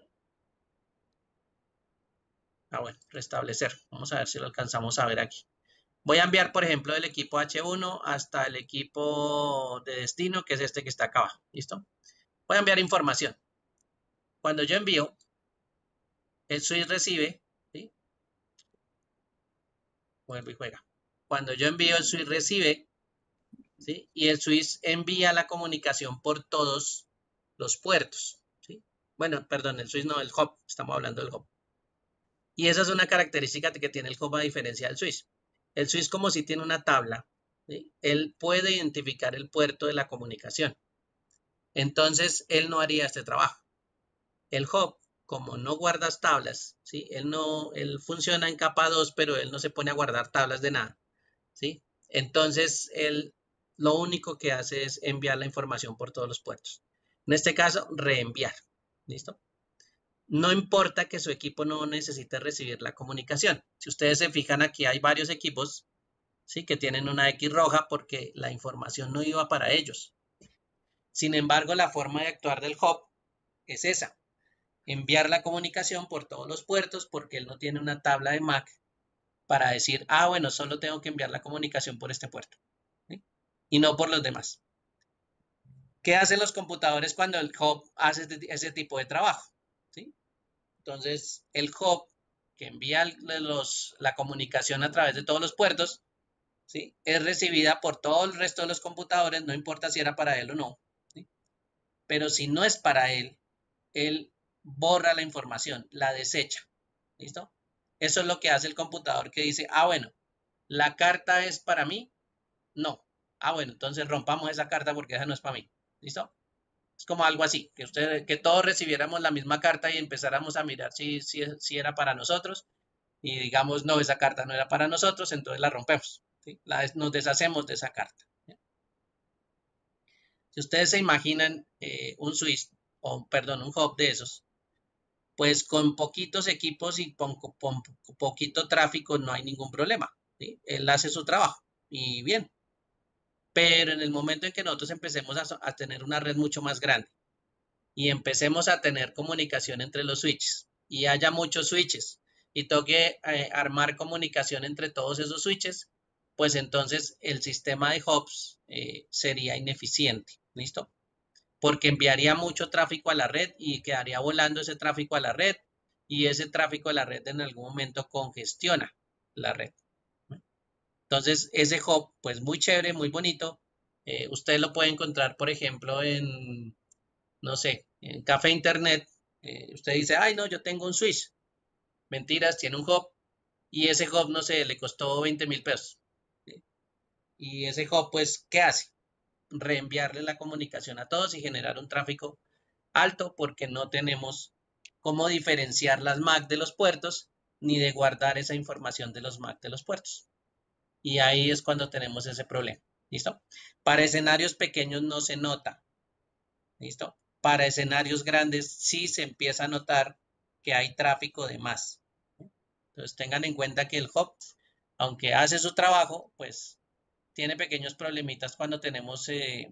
ah, bueno, restablecer. Vamos a ver si lo alcanzamos a ver aquí. Voy a enviar, por ejemplo, del equipo H uno hasta el equipo de destino, que es este que está acá abajo. ¿Listo? Voy a enviar información. Cuando yo envío, el switch recibe, ¿sí? Vuelve y juega. Cuando yo envío, el switch recibe ¿sí? Y el switch envía la comunicación por todos los puertos, ¿sí? Bueno, perdón, el switch no, el hub, estamos hablando del hub. Y esa es una característica que tiene el hub a diferencia del switch. El switch, como si tiene una tabla, ¿sí? Él puede identificar el puerto de la comunicación. Entonces, él no haría este trabajo. El hub, como no guardas tablas, ¿sí? Él no, él funciona en capa dos, pero él no se pone a guardar tablas de nada, ¿sí? Entonces, él lo único que hace es enviar la información por todos los puertos. En este caso, reenviar, ¿listo? No importa que su equipo no necesite recibir la comunicación. Si ustedes se fijan, aquí hay varios equipos, ¿sí? Que tienen una X roja porque la información no iba para ellos. Sin embargo, la forma de actuar del hub es esa. Enviar la comunicación por todos los puertos porque él no tiene una tabla de M A C para decir, ah, bueno, solo tengo que enviar la comunicación por este puerto, ¿sí? Y no por los demás. ¿Qué hacen los computadores cuando el hub hace ese tipo de trabajo? ¿Sí? Entonces, el hub que envía los, la comunicación a través de todos los puertos, ¿sí? Es recibida por todo el resto de los computadores, no importa si era para él o no, ¿sí? Pero si no es para él, él borra la información, la desecha, ¿listo? Eso es lo que hace el computador que dice, ah, bueno, la carta es para mí, no. Ah, bueno, entonces rompamos esa carta porque esa no es para mí, ¿listo? Es como algo así, que, usted, que todos recibiéramos la misma carta y empezáramos a mirar si, si, si era para nosotros y digamos, no, esa carta no era para nosotros, entonces la rompemos, ¿sí? La, nos deshacemos de esa carta, ¿sí? Si ustedes se imaginan eh, un switch, o perdón, un hub de esos, pues con poquitos equipos y con, con, con poquito tráfico no hay ningún problema, ¿sí? Él hace su trabajo y bien. Pero en el momento en que nosotros empecemos a, a tener una red mucho más grande y empecemos a tener comunicación entre los switches y haya muchos switches y toque eh, armar comunicación entre todos esos switches, pues entonces el sistema de hubs eh, sería ineficiente, ¿listo? Porque enviaría mucho tráfico a la red y quedaría volando ese tráfico a la red y ese tráfico a la red en algún momento congestiona la red. Entonces, ese hub, pues muy chévere, muy bonito. Eh, usted lo puede encontrar, por ejemplo, en, no sé, en Café Internet. Eh, usted dice, ay, no, yo tengo un switch. Mentiras, tiene un hub y ese hub, no sé, le costó veinte mil pesos. ¿Sí? Y ese hub, pues, ¿qué hace? Reenviarle la comunicación a todos y generar un tráfico alto porque no tenemos cómo diferenciar las M A C de los puertos ni de guardar esa información de los M A C de los puertos. Y ahí es cuando tenemos ese problema. ¿Listo? Para escenarios pequeños no se nota. ¿Listo? Para escenarios grandes sí se empieza a notar que hay tráfico de más. Entonces tengan en cuenta que el hub, aunque hace su trabajo, pues tiene pequeños problemitas cuando tenemos eh,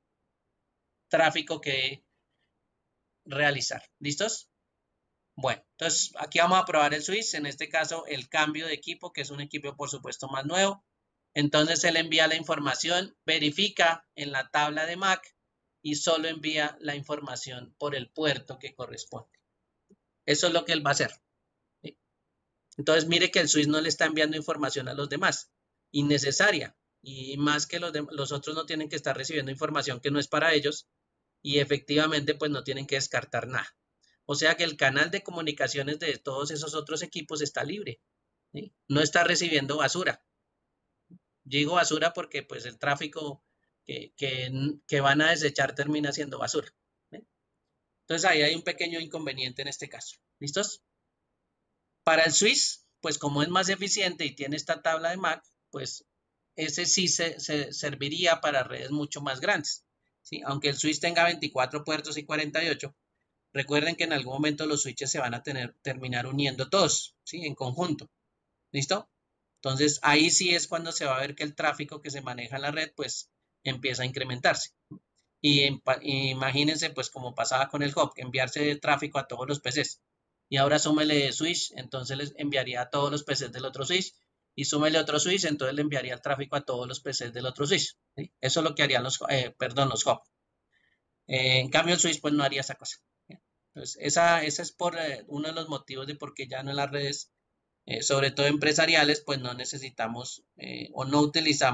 tráfico que realizar. ¿Listos? Bueno, entonces aquí vamos a probar el switch, en este caso el cambio de equipo, que es un equipo por supuesto más nuevo. Entonces él envía la información, verifica en la tabla de M A C y solo envía la información por el puerto que corresponde. Eso es lo que él va a hacer. ¿Sí? Entonces mire que el switch no le está enviando información a los demás, innecesaria. Y más que los, de, los otros no tienen que estar recibiendo información que no es para ellos y efectivamente pues no tienen que descartar nada. O sea que el canal de comunicaciones de todos esos otros equipos está libre, ¿sí? No está recibiendo basura. Yo digo basura porque pues el tráfico que, que, que van a desechar termina siendo basura, ¿sí? Entonces ahí hay un pequeño inconveniente en este caso. ¿Listos? Para el switch, pues como es más eficiente y tiene esta tabla de M A C, pues ese sí se, se serviría para redes mucho más grandes, ¿sí? Aunque el switch tenga veinticuatro puertos y cuarenta y ocho, recuerden que en algún momento los switches se van a tener, terminar uniendo todos, ¿sí? En conjunto. ¿Listo? Entonces, ahí sí es cuando se va a ver que el tráfico que se maneja en la red, pues, empieza a incrementarse. Y, en, y imagínense, pues, como pasaba con el hub, enviarse tráfico a todos los P Cs. Y ahora súmele switch, entonces les enviaría a todos los P Cs del otro switch. Y súmele otro switch, entonces le enviaría el tráfico a todos los P Cs del otro switch, ¿sí? Eso es lo que harían los, eh, perdón, los hub. Eh, en cambio, el switch, pues, no haría esa cosa. Entonces, esa, esa es por eh, uno de los motivos de por qué ya no en las redes, eh, sobre todo empresariales, pues no necesitamos eh, o no utilizamos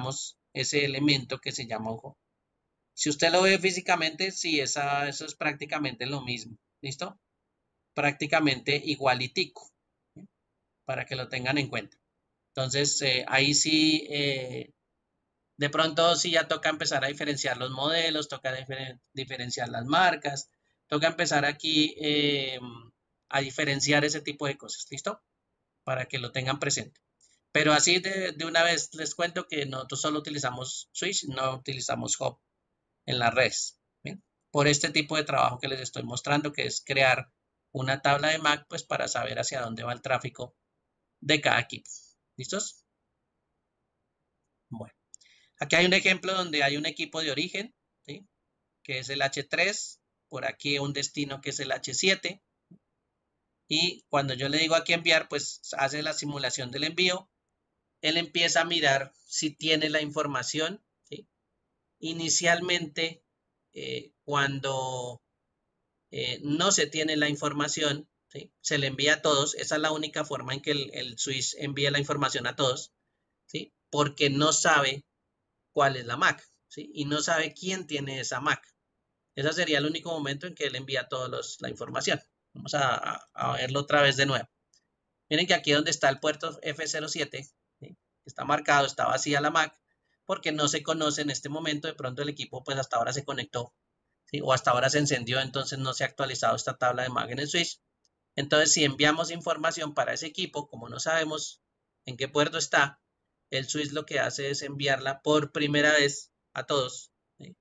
ese elemento que se llama un hub. Si usted lo ve físicamente, sí, esa, eso es prácticamente lo mismo. ¿Listo? Prácticamente igualitico, ¿sí? Para que lo tengan en cuenta. Entonces, eh, ahí sí, eh, de pronto sí ya toca empezar a diferenciar los modelos, toca difer diferenciar las marcas, toca empezar aquí eh, a diferenciar ese tipo de cosas. ¿Listo? Para que lo tengan presente. Pero así de, de una vez les cuento que nosotros solo utilizamos switch, no utilizamos hub en las redes. ¿Bien? Por este tipo de trabajo que les estoy mostrando, que es crear una tabla de M A C, pues para saber hacia dónde va el tráfico de cada equipo. ¿Listos? Bueno, aquí hay un ejemplo donde hay un equipo de origen, ¿sí? Que es el H tres, por aquí un destino que es el H siete, y cuando yo le digo aquí enviar, pues hace la simulación del envío. Él empieza a mirar si tiene la información, ¿sí? Inicialmente, eh, cuando eh, no se tiene la información, ¿sí? Se le envía a todos. Esa es la única forma en que el, el switch envía la información a todos, ¿sí? Porque no sabe cuál es la M A C, ¿sí? Y no sabe quién tiene esa M A C. Ese sería el único momento en que él envía a todos los, la información. Vamos a, a, a verlo otra vez de nuevo. Miren que aquí donde está el puerto F cero siete, ¿sí? Está marcado, está vacía la M A C, porque no se conoce en este momento. De pronto el equipo pues hasta ahora se conectó, ¿sí? O hasta ahora se encendió, entonces no se ha actualizado esta tabla de M A C en el switch. Entonces si enviamos información para ese equipo, como no sabemos en qué puerto está, el switch lo que hace es enviarla por primera vez a todos, ¿sí?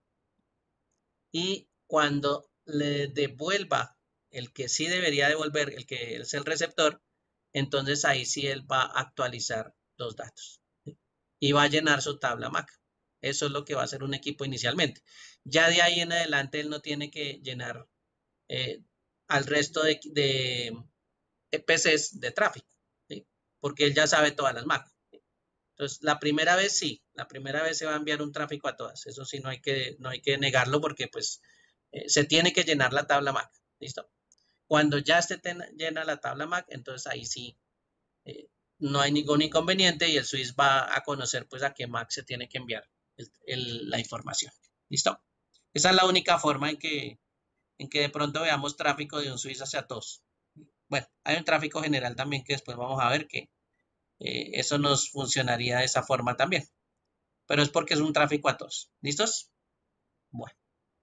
Y cuando le devuelva el que sí debería devolver, el que es el receptor, entonces ahí sí él va a actualizar los datos, ¿sí? Y va a llenar su tabla M A C. Eso es lo que va a hacer un equipo inicialmente. Ya de ahí en adelante él no tiene que llenar eh, al resto de, de, de P Cs de tráfico, ¿sí? Porque él ya sabe todas las M A C. ¿Sí? Entonces, la primera vez sí, la primera vez se va a enviar un tráfico a todas. Eso sí, no hay que, no hay que negarlo porque pues eh, se tiene que llenar la tabla M A C. ¿Listo? Cuando ya esté ten, llena la tabla M A C, entonces ahí sí eh, no hay ningún inconveniente y el switch va a conocer pues a qué M A C se tiene que enviar el, el, la información. ¿Listo? Esa es la única forma en que, en que de pronto veamos tráfico de un switch hacia todos. Bueno, hay un tráfico general también que después vamos a ver que eh, eso nos funcionaría de esa forma también. Pero es porque es un tráfico a todos. ¿Listos? Bueno.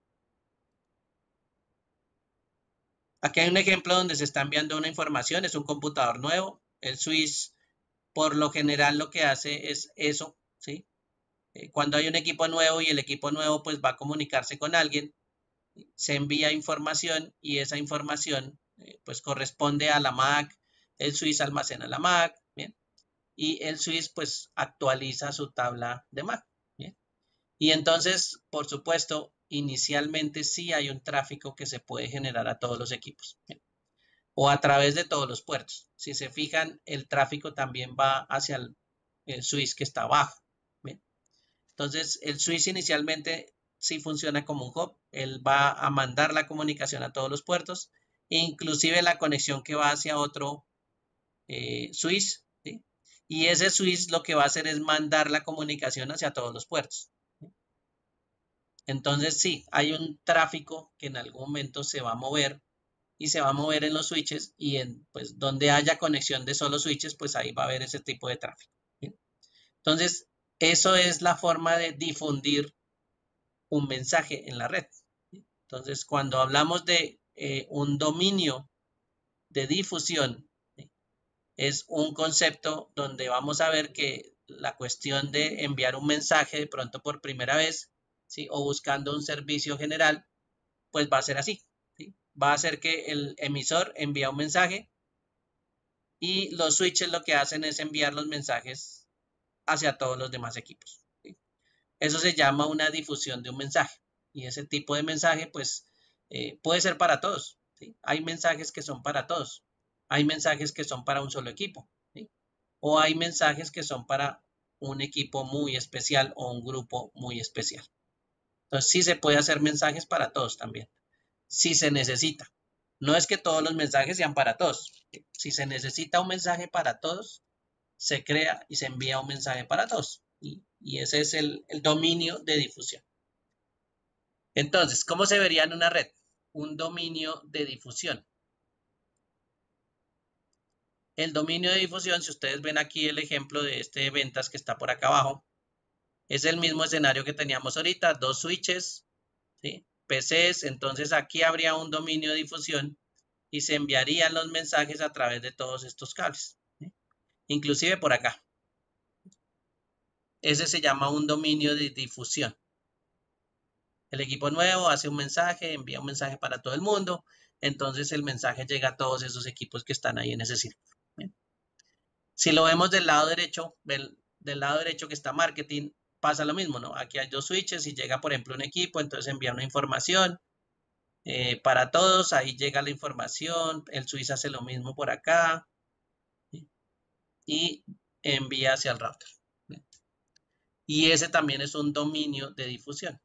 Aquí hay un ejemplo donde se está enviando una información, es un computador nuevo. El switch, por lo general, lo que hace es eso, ¿sí? Eh, cuando hay un equipo nuevo y el equipo nuevo pues va a comunicarse con alguien, se envía información y esa información eh, pues corresponde a la M A C, el switch almacena la M A C, ¿bien? Y el switch pues actualiza su tabla de M A C, ¿bien? Y entonces, por supuesto, inicialmente sí hay un tráfico que se puede generar a todos los equipos, ¿bien? O a través de todos los puertos. Si se fijan, el tráfico también va hacia el, el switch que está abajo, ¿bien? Entonces, el switch inicialmente sí funciona como un hub. Él va a mandar la comunicación a todos los puertos, inclusive la conexión que va hacia otro eh, switch, ¿sí? Y ese switch lo que va a hacer es mandar la comunicación hacia todos los puertos, ¿sí? Entonces, sí, hay un tráfico que en algún momento se va a mover y se va a mover en los switches y en pues donde haya conexión de solo switches, pues ahí va a haber ese tipo de tráfico, ¿sí? Entonces, eso es la forma de difundir un mensaje en la red. Entonces, cuando hablamos de eh, un dominio de difusión, ¿sí? Es un concepto donde vamos a ver que la cuestión de enviar un mensaje de pronto por primera vez, ¿sí? O buscando un servicio general, pues va a ser así, ¿sí? Va a ser que el emisor envía un mensaje y los switches lo que hacen es enviar los mensajes hacia todos los demás equipos, ¿sí? Eso se llama una difusión de un mensaje y ese tipo de mensaje pues eh, puede ser para todos, ¿sí? Hay mensajes que son para todos, hay mensajes que son para un solo equipo, ¿sí? O hay mensajes que son para un equipo muy especial o un grupo muy especial. Entonces sí se puede hacer mensajes para todos también, si se necesita. No es que todos los mensajes sean para todos. Si se necesita un mensaje para todos, se crea y se envía un mensaje para todos. Y Y ese es el, el dominio de difusión. Entonces, ¿cómo se vería en una red? Un dominio de difusión. El dominio de difusión, si ustedes ven aquí el ejemplo de este de ventas que está por acá abajo, es el mismo escenario que teníamos ahorita, dos switches, ¿sí? P Cs, entonces aquí habría un dominio de difusión y se enviarían los mensajes a través de todos estos cables, ¿sí? Inclusive por acá. Ese se llama un dominio de difusión. El equipo nuevo hace un mensaje, envía un mensaje para todo el mundo, entonces el mensaje llega a todos esos equipos que están ahí en ese círculo. ¿Bien? Si lo vemos del lado derecho, del, del lado derecho que está marketing, pasa lo mismo, ¿no? Aquí hay dos switches y llega, por ejemplo, un equipo, entonces envía una información eh, para todos, ahí llega la información, el switch hace lo mismo por acá, ¿sí? Y envía hacia el router. ¿Bien? Y ese también es un dominio de difusión.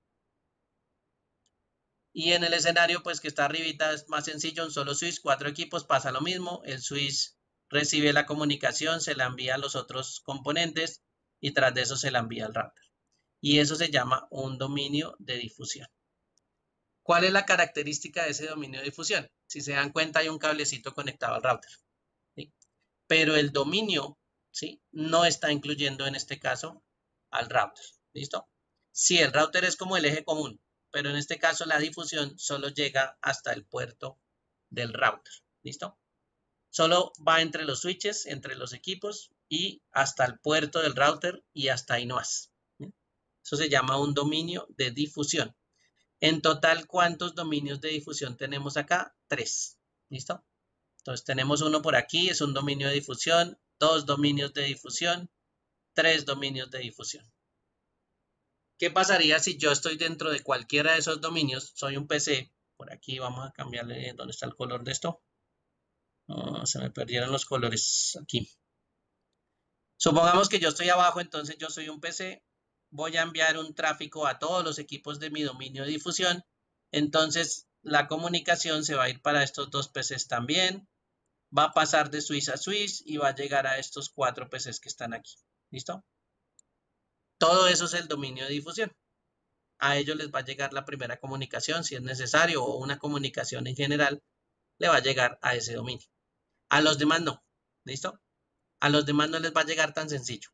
Y en el escenario, pues que está arribita, es más sencillo, un solo switch, cuatro equipos, pasa lo mismo, el switch recibe la comunicación, se la envía a los otros componentes y tras de eso se la envía al router. Y eso se llama un dominio de difusión. ¿Cuál es la característica de ese dominio de difusión? Si se dan cuenta, hay un cablecito conectado al router, ¿sí? Pero el dominio, ¿sí?, no está incluyendo en este caso al router. ¿Listo? Sí, el router es como el eje común, pero en este caso la difusión solo llega hasta el puerto del router. ¿Listo? Solo va entre los switches, entre los equipos y hasta el puerto del router y hasta ahí no más. Eso se llama un dominio de difusión. En total, ¿cuántos dominios de difusión tenemos acá? Tres. ¿Listo? Entonces tenemos uno por aquí, es un dominio de difusión, dos dominios de difusión, tres dominios de difusión. ¿Qué pasaría si yo estoy dentro de cualquiera de esos dominios? Soy un P C. Por aquí vamos a cambiarle dónde está el color de esto. Oh, se me perdieron los colores aquí. Supongamos que yo estoy abajo, entonces yo soy un P C. Voy a enviar un tráfico a todos los equipos de mi dominio de difusión. Entonces la comunicación se va a ir para estos dos P Cs también. Va a pasar de switch a switch y va a llegar a estos cuatro P Cs que están aquí. ¿Listo? Todo eso es el dominio de difusión. A ellos les va a llegar la primera comunicación, si es necesario, o una comunicación en general, le va a llegar a ese dominio. A los demás no. ¿Listo? A los demás no les va a llegar tan sencillo.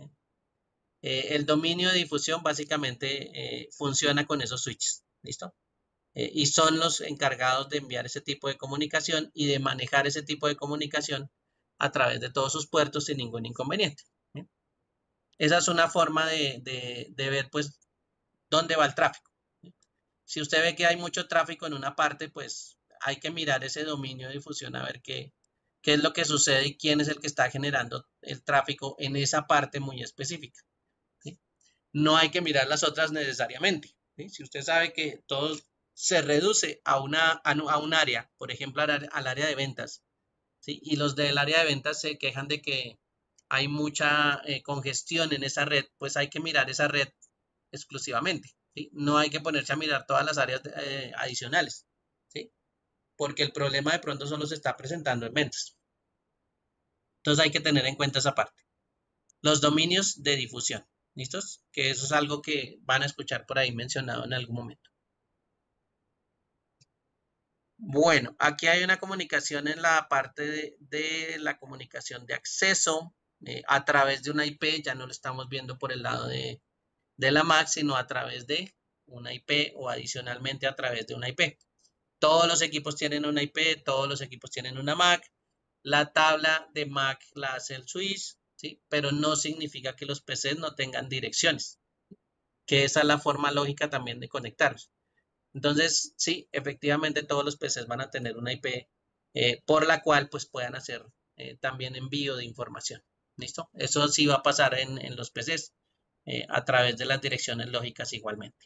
Eh, el dominio de difusión básicamente eh, funciona con esos switches. ¿Listo? Eh, y son los encargados de enviar ese tipo de comunicación y de manejar ese tipo de comunicación a través de todos sus puertos sin ningún inconveniente. ¿Bien? Esa es una forma de, de, de ver, pues, dónde va el tráfico. Si usted ve que hay mucho tráfico en una parte, pues hay que mirar ese dominio de difusión a ver qué, qué es lo que sucede y quién es el que está generando el tráfico en esa parte muy específica. ¿Sí? No hay que mirar las otras necesariamente. ¿Sí? Si usted sabe que todo se reduce a, una, a un área, por ejemplo, al, al área de ventas, ¿sí?, y los del área de ventas se quejan de que hay mucha eh, congestión en esa red, pues hay que mirar esa red exclusivamente. ¿Sí? No hay que ponerse a mirar todas las áreas eh, adicionales, ¿sí?, porque el problema de pronto solo se está presentando en ventas. Entonces hay que tener en cuenta esa parte. Los dominios de difusión, ¿listos? Que eso es algo que van a escuchar por ahí mencionado en algún momento. Bueno, aquí hay una comunicación en la parte de, de la comunicación de acceso eh, a través de una I P. Ya no lo estamos viendo por el lado de, de la M A C, sino a través de una I P o adicionalmente a través de una I P. Todos los equipos tienen una I P, todos los equipos tienen una M A C. La tabla de M A C la hace el switch, ¿sí?, pero no significa que los P Cs no tengan direcciones, que esa es la forma lógica también de conectarlos. Entonces, sí, efectivamente todos los P Cs van a tener una I P eh, por la cual pues puedan hacer eh, también envío de información. ¿Listo? Eso sí va a pasar en, en los P Cs eh, a través de las direcciones lógicas igualmente.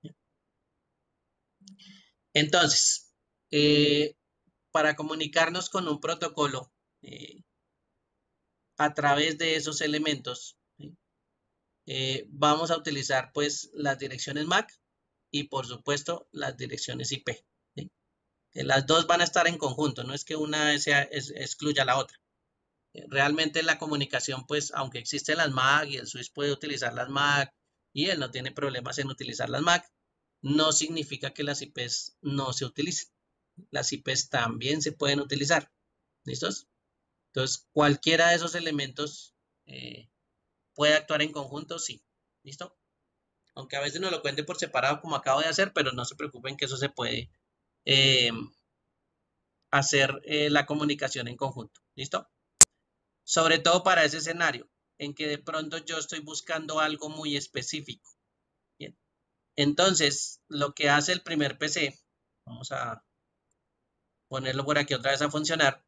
Entonces, eh, para comunicarnos con un protocolo eh, a través de esos elementos, ¿sí?, eh, vamos a utilizar pues las direcciones M A C y por supuesto las direcciones I P. ¿Sí? Las dos van a estar en conjunto, no es que una sea, es, excluya a la otra. Realmente la comunicación, pues, aunque existen las M A C y el switch puede utilizar las M A C y él no tiene problemas en utilizar las M A C, no significa que las I Ps no se utilicen. Las I Ps también se pueden utilizar. ¿Listos? Entonces, cualquiera de esos elementos eh, puede actuar en conjunto, sí. ¿Listo? Aunque a veces no lo cuente por separado como acabo de hacer, pero no se preocupen que eso se puede eh, hacer eh, la comunicación en conjunto. ¿Listo? Sobre todo para ese escenario en que de pronto yo estoy buscando algo muy específico. Bien. Entonces, lo que hace el primer P C, vamos a ponerlo por aquí otra vez a funcionar,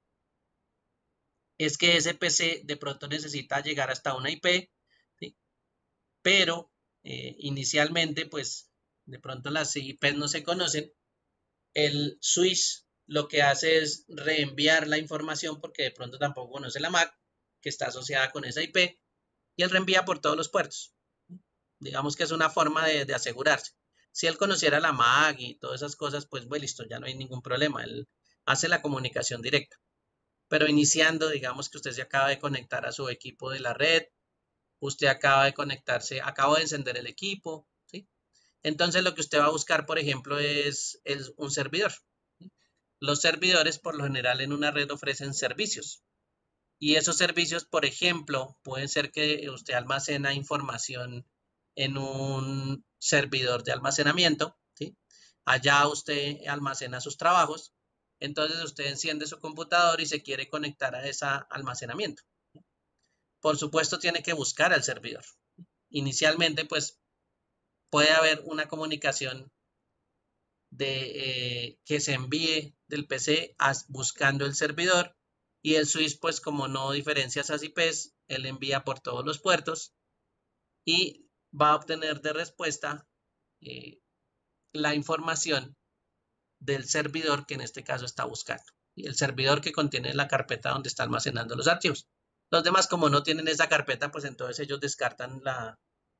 es que ese P C de pronto necesita llegar hasta una I P, ¿sí? Pero eh, inicialmente, pues, de pronto las I Ps no se conocen. El switch lo que hace es reenviar la información porque de pronto tampoco conoce la M A C que está asociada con esa I P y él reenvía por todos los puertos. Digamos que es una forma de, de asegurarse. Si él conociera la M A C y todas esas cosas, pues bueno, listo, ya no hay ningún problema. Él hace la comunicación directa. Pero iniciando, digamos que usted se acaba de conectar a su equipo de la red, usted acaba de conectarse, acaba de encender el equipo, ¿sí? Entonces lo que usted va a buscar, por ejemplo, es, es un servidor. ¿Sí? Los servidores, por lo general, en una red ofrecen servicios. Y esos servicios, por ejemplo, pueden ser que usted almacena información en un servidor de almacenamiento, ¿sí? Allá usted almacena sus trabajos. Entonces usted enciende su computador y se quiere conectar a ese almacenamiento. Por supuesto, tiene que buscar al servidor. Inicialmente, pues, puede haber una comunicación de eh, que se envíe del P C a, buscando el servidor y el switch, pues como no diferencia esas I Ps, él envía por todos los puertos y va a obtener de respuesta eh, la información del servidor que en este caso está buscando. Y el servidor que contiene la carpeta donde está almacenando los archivos. Los demás, como no tienen esa carpeta, pues entonces ellos descartan la,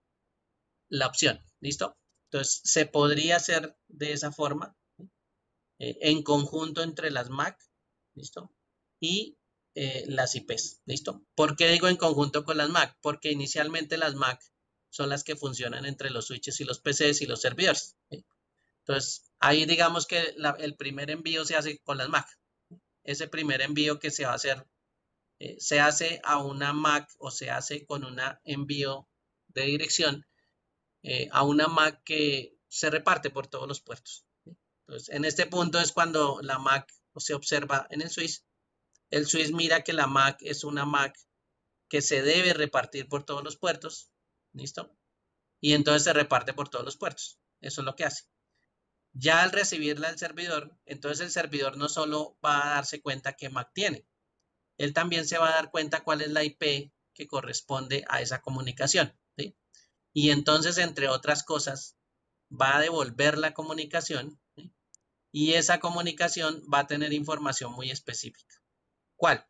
la opción. ¿Listo? Entonces, se podría hacer de esa forma. Eh, en conjunto entre las M A C, ¿listo? Y eh, las I Ps, ¿listo? ¿Por qué digo en conjunto con las M A C? Porque inicialmente las M A C son las que funcionan entre los switches y los P Cs y los servidores, ¿sí? Entonces, ahí digamos que la, el primer envío se hace con las M A C. Ese primer envío que se va a hacer, eh, se hace a una M A C o se hace con un envío de dirección eh, a una M A C que se reparte por todos los puertos. Entonces, en este punto es cuando la M A C se observa en el switch. El switch mira que la M A C es una M A C que se debe repartir por todos los puertos. ¿Listo? Y entonces se reparte por todos los puertos. Eso es lo que hace. Ya al recibirla el servidor, entonces el servidor no solo va a darse cuenta qué M A C tiene, él también se va a dar cuenta cuál es la I P que corresponde a esa comunicación. ¿Sí? Y entonces, entre otras cosas, va a devolver la comunicación, ¿sí? Y esa comunicación va a tener información muy específica. ¿Cuál?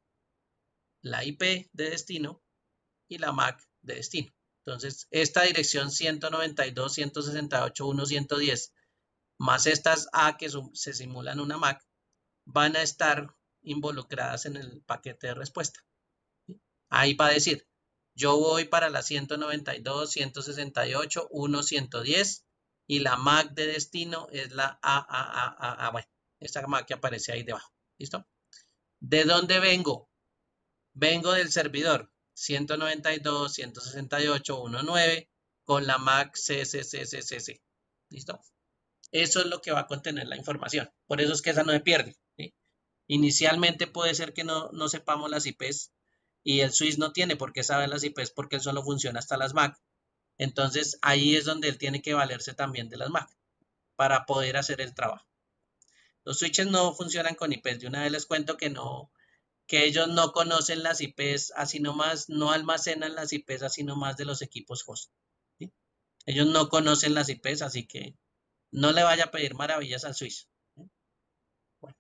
La I P de destino y la M A C de destino. Entonces, esta dirección ciento noventa y dos, ciento sesenta y ocho, punto uno, ciento diez más estas A que se simulan una M A C van a estar involucradas en el paquete de respuesta. Ahí va a decir, yo voy para la ciento noventa y dos, ciento sesenta y ocho, punto uno, ciento diez y la M A C de destino es la A, A, A, A, A. Bueno, esta M A C que aparece ahí debajo. ¿Listo? ¿De dónde vengo? Vengo del servidor ciento noventa y dos, ciento sesenta y ocho, punto diecinueve con la M A C C C C C C. ¿Listo? Eso es lo que va a contener la información. Por eso es que esa no se pierde. ¿Sí? Inicialmente puede ser que no, no sepamos las I Ps y el switch no tiene por qué saber las I Ps porque él solo funciona hasta las M A C. Entonces ahí es donde él tiene que valerse también de las M A C para poder hacer el trabajo. Los switches no funcionan con I Ps. De una vez les cuento que no, que ellos no conocen las I Ps así nomás, no almacenan las I Ps así nomás de los equipos host. ¿Sí? Ellos no conocen las I Ps, así que no le vaya a pedir maravillas al switch. ¿Sí? Bueno,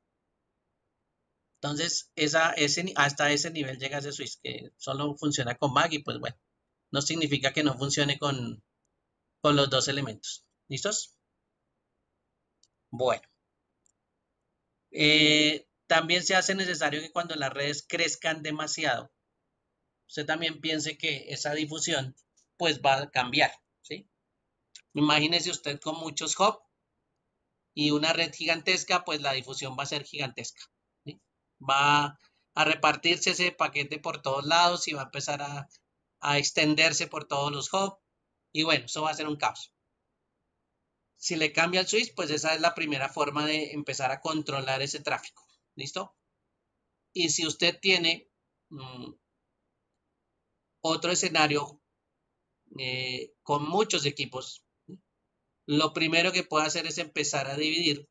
entonces esa, ese, hasta ese nivel llega ese switch que solo funciona con M A C y pues bueno, no significa que no funcione con, con los dos elementos. ¿Listos? Bueno. Eh, También se hace necesario que cuando las redes crezcan demasiado, usted también piense que esa difusión pues va a cambiar, ¿sí? Imagínese usted con muchos hubs y una red gigantesca, pues la difusión va a ser gigantesca, ¿sí? Va a repartirse ese paquete por todos lados y va a empezar a, a extenderse por todos los hubs y bueno, eso va a ser un caos. Si le cambia el switch, pues esa es la primera forma de empezar a controlar ese tráfico, ¿listo? Y si usted tiene mmm, otro escenario eh, con muchos equipos, lo primero que puede hacer es empezar a dividir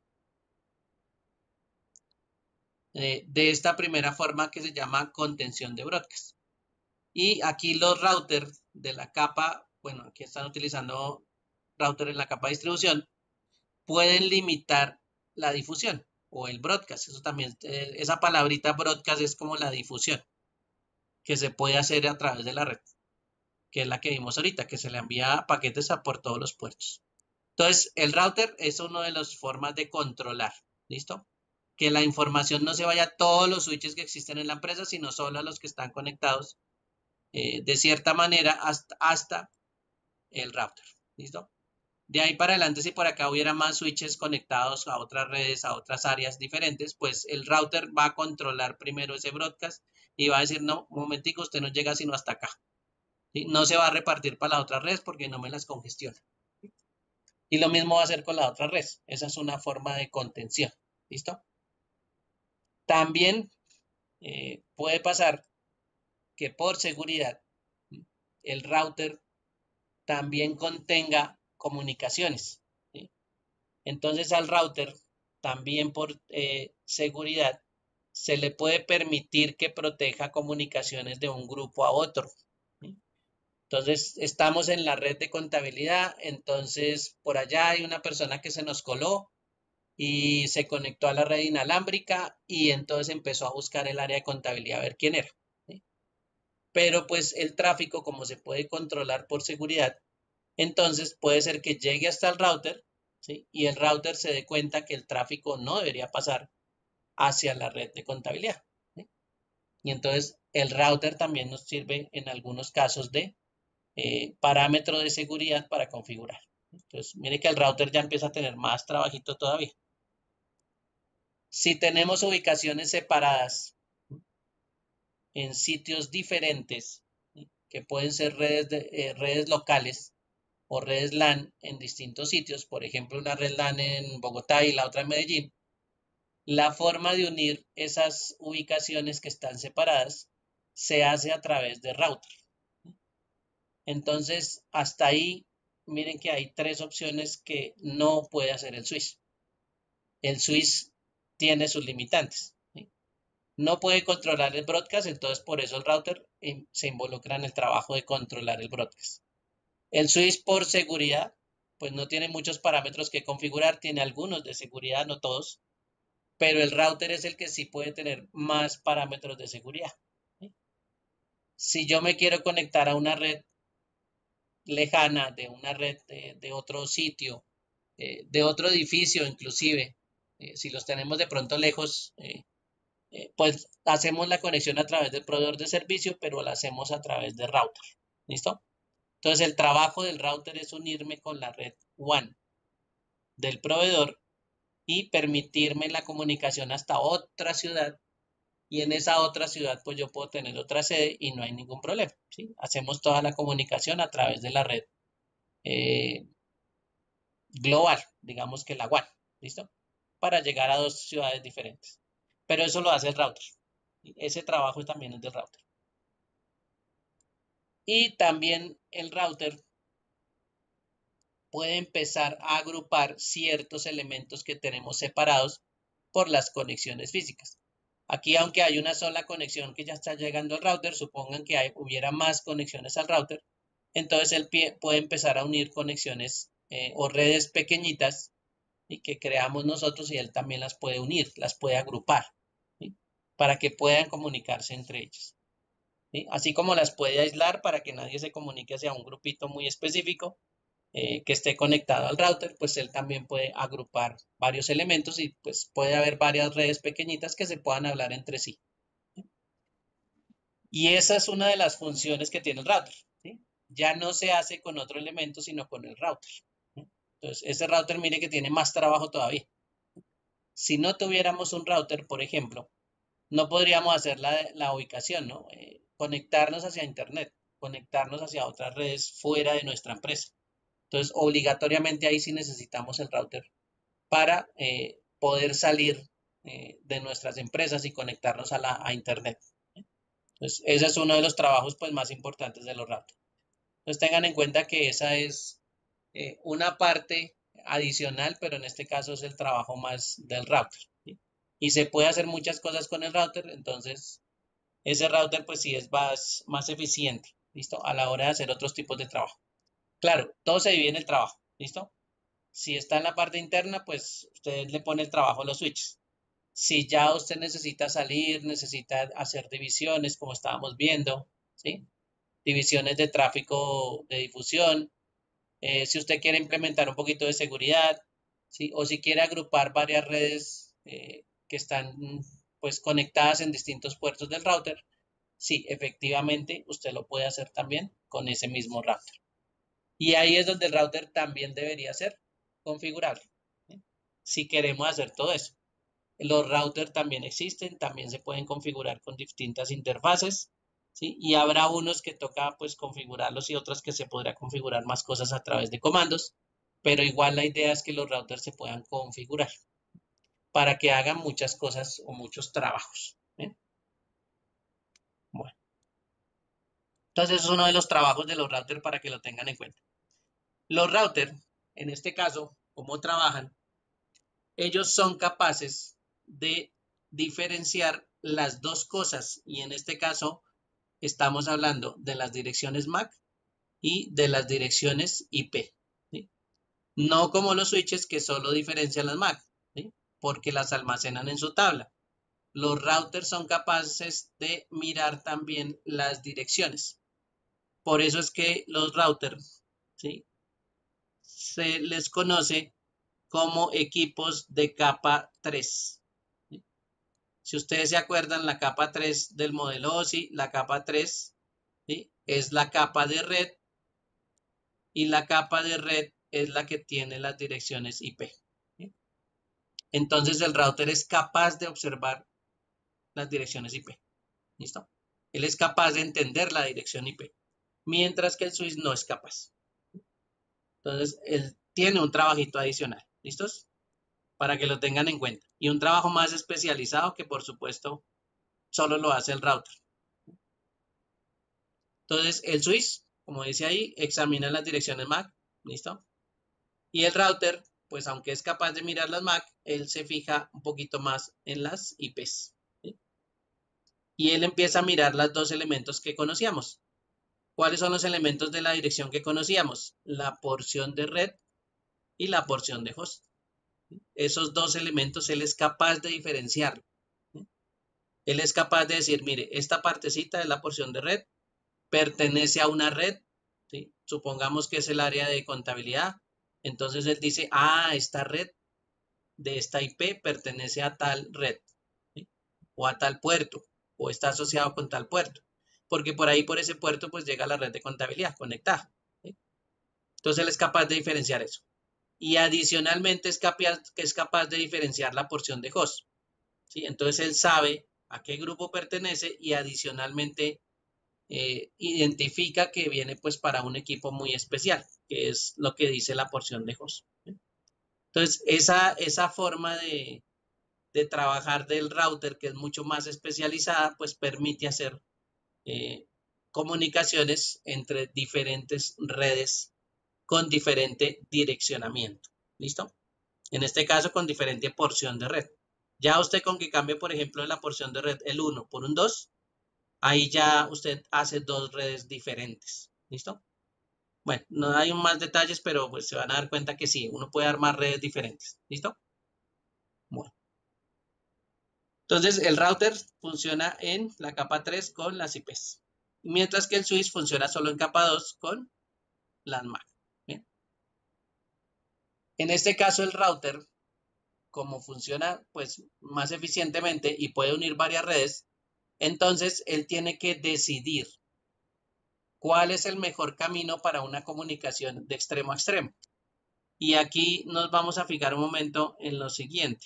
eh, de esta primera forma que se llama contención de broadcast. Y aquí los routers de la capa, bueno, aquí están utilizando router en la capa de distribución, pueden limitar la difusión o el broadcast. Eso también, eh, esa palabrita broadcast es como la difusión que se puede hacer a través de la red, que es la que vimos ahorita, que se le envía paquetes a por todos los puertos. Entonces, el router es una de las formas de controlar, ¿listo? Que la información no se vaya a todos los switches que existen en la empresa, sino solo a los que están conectados eh, de cierta manera hasta, hasta el router, ¿listo? De ahí para adelante, si por acá hubiera más switches conectados a otras redes, a otras áreas diferentes, pues el router va a controlar primero ese broadcast y va a decir, no, un momentico, usted no llega sino hasta acá. ¿Sí? No se va a repartir para las otras redes porque no me las congestiona. Y lo mismo va a hacer con la otra red. Esa es una forma de contención. ¿Listo? También eh, puede pasar que por seguridad el router también contenga comunicaciones. ¿Sí? Entonces al router también por eh, seguridad se le puede permitir que proteja comunicaciones de un grupo a otro. ¿Sí? Entonces, estamos en la red de contabilidad, entonces por allá hay una persona que se nos coló y se conectó a la red inalámbrica y entonces empezó a buscar el área de contabilidad a ver quién era. ¿Sí? Pero pues el tráfico, como se puede controlar por seguridad, entonces puede ser que llegue hasta el router, ¿sí? Y el router se dé cuenta que el tráfico no debería pasar hacia la red de contabilidad. ¿Sí? Y entonces el router también nos sirve en algunos casos de eh, parámetro de seguridad para configurar. Entonces, mire que el router ya empieza a tener más trabajito todavía. Si tenemos ubicaciones separadas en sitios diferentes, que pueden ser redes, de, eh, redes locales o redes LAN en distintos sitios, por ejemplo, una red LAN en Bogotá y la otra en Medellín, la forma de unir esas ubicaciones que están separadas se hace a través de router. Entonces, hasta ahí, miren que hay tres opciones que no puede hacer el switch. El switch tiene sus limitantes. ¿Sí? No puede controlar el broadcast, entonces por eso el router se involucra en el trabajo de controlar el broadcast. El switch por seguridad, pues no tiene muchos parámetros que configurar, tiene algunos de seguridad, no todos, pero el router es el que sí puede tener más parámetros de seguridad. ¿Sí? Si yo me quiero conectar a una red lejana, de una red de, de otro sitio, eh, de otro edificio inclusive, eh, si los tenemos de pronto lejos, eh, eh, pues hacemos la conexión a través del proveedor de servicio, pero la hacemos a través de router. ¿Listo? Entonces el trabajo del router es unirme con la red WAN del proveedor y permitirme la comunicación hasta otra ciudad y en esa otra ciudad pues yo puedo tener otra sede y no hay ningún problema. ¿Sí? Hacemos toda la comunicación a través de la red eh, global, digamos que la WAN, ¿listo? Para llegar a dos ciudades diferentes. Pero eso lo hace el router. Ese trabajo también es del router. Y también el router puede empezar a agrupar ciertos elementos que tenemos separados por las conexiones físicas. Aquí, aunque hay una sola conexión que ya está llegando al router, supongan que hay, hubiera más conexiones al router, entonces él puede empezar a unir conexiones eh, o redes pequeñitas y que creamos nosotros y él también las puede unir, las puede agrupar, ¿sí? Para que puedan comunicarse entre ellas. ¿Sí? Así como las puede aislar para que nadie se comunique hacia un grupito muy específico, eh, que esté conectado al router, pues él también puede agrupar varios elementos y pues puede haber varias redes pequeñitas que se puedan hablar entre sí. Y esa es una de las funciones que tiene el router, ¿sí? Ya no se hace con otro elemento, sino con el router, ¿sí? Entonces, ese router, mire que tiene más trabajo todavía. Si no tuviéramos un router, por ejemplo, no podríamos hacer la, la ubicación, ¿no? Eh, conectarnos hacia Internet, conectarnos hacia otras redes fuera de nuestra empresa. Entonces, obligatoriamente ahí sí necesitamos el router para eh, poder salir eh, de nuestras empresas y conectarnos a, la, a Internet. Entonces, ese es uno de los trabajos pues, más importantes de los routers. Entonces, tengan en cuenta que esa es eh, una parte adicional, pero en este caso es el trabajo más del router, ¿sí? Y se puede hacer muchas cosas con el router, entonces ese router pues sí es más, más eficiente, ¿listo? A la hora de hacer otros tipos de trabajo. Claro, todo se divide en el trabajo, ¿listo? Si está en la parte interna, pues usted le pone el trabajo a los switches. Si ya usted necesita salir, necesita hacer divisiones, como estábamos viendo, ¿sí? Divisiones de tráfico de difusión, eh, si usted quiere implementar un poquito de seguridad, ¿sí? O si quiere agrupar varias redes eh, que están pues conectadas en distintos puertos del router, sí, efectivamente usted lo puede hacer también con ese mismo router. Y ahí es donde el router también debería ser configurable, ¿sí? Si queremos hacer todo eso. Los routers también existen, también se pueden configurar con distintas interfaces, ¿sí? Y habrá unos que toca pues configurarlos y otros que se podrá configurar más cosas a través de comandos, pero igual la idea es que los routers se puedan configurar para que hagan muchas cosas o muchos trabajos, ¿eh? Bueno, entonces eso es uno de los trabajos de los routers para que lo tengan en cuenta. Los routers, en este caso, ¿cómo trabajan? Ellos son capaces de diferenciar las dos cosas y en este caso estamos hablando de las direcciones M A C y de las direcciones I P, ¿sí? No como los switches que solo diferencian las M A C, ¿sí? Porque las almacenan en su tabla. Los routers son capaces de mirar también las direcciones. Por eso es que los routers, ¿sí? Se les conoce como equipos de capa tres. ¿Sí? Si ustedes se acuerdan, la capa tres del modelo O S I, la capa tres, ¿sí? Es la capa de red y la capa de red es la que tiene las direcciones I P, ¿sí? Entonces el router es capaz de observar las direcciones I P. ¿Listo? Él es capaz de entender la dirección I P, mientras que el switch no es capaz. Entonces él tiene un trabajito adicional. ¿Listos? Para que lo tengan en cuenta. Y un trabajo más especializado que por supuesto solo lo hace el router. Entonces el switch, como dice ahí, examina las direcciones M A C. ¿Listo? Y el router, pues aunque es capaz de mirar las M A C, él se fija un poquito más en las I Ps, ¿sí? Y él empieza a mirar los dos elementos que conocíamos. ¿Cuáles son los elementos de la dirección que conocíamos? La porción de red y la porción de host. Esos dos elementos él es capaz de diferenciar. ¿Sí? Él es capaz de decir, mire, esta partecita es la porción de red, pertenece a una red, ¿sí? Supongamos que es el área de contabilidad. Entonces él dice, ah, esta red de esta I P pertenece a tal red, ¿sí? O a tal puerto, o está asociado con tal puerto, porque por ahí, por ese puerto, pues llega la red de contabilidad conectada, ¿sí? Entonces él es capaz de diferenciar eso. Y adicionalmente es capaz, es capaz de diferenciar la porción de host, ¿sí? Entonces él sabe a qué grupo pertenece y adicionalmente eh, identifica que viene pues para un equipo muy especial, que es lo que dice la porción de host, ¿sí? Entonces esa, esa forma de, de trabajar del router, que es mucho más especializada, pues permite hacer eh, comunicaciones entre diferentes redes con diferente direccionamiento. ¿Listo? En este caso con diferente porción de red. Ya usted con que cambie, por ejemplo, la porción de red el uno por un dos, ahí ya usted hace dos redes diferentes. ¿Listo? Bueno, no hay más detalles, pero pues se van a dar cuenta que sí, uno puede armar redes diferentes. ¿Listo? Bueno. Entonces el router funciona en la capa tres con las I Ps, mientras que el switch funciona solo en capa dos con las M A C. ¿Bien? En este caso el router, como funciona pues más eficientemente y puede unir varias redes, entonces él tiene que decidir cuál es el mejor camino para una comunicación de extremo a extremo. Y aquí nos vamos a fijar un momento en lo siguiente,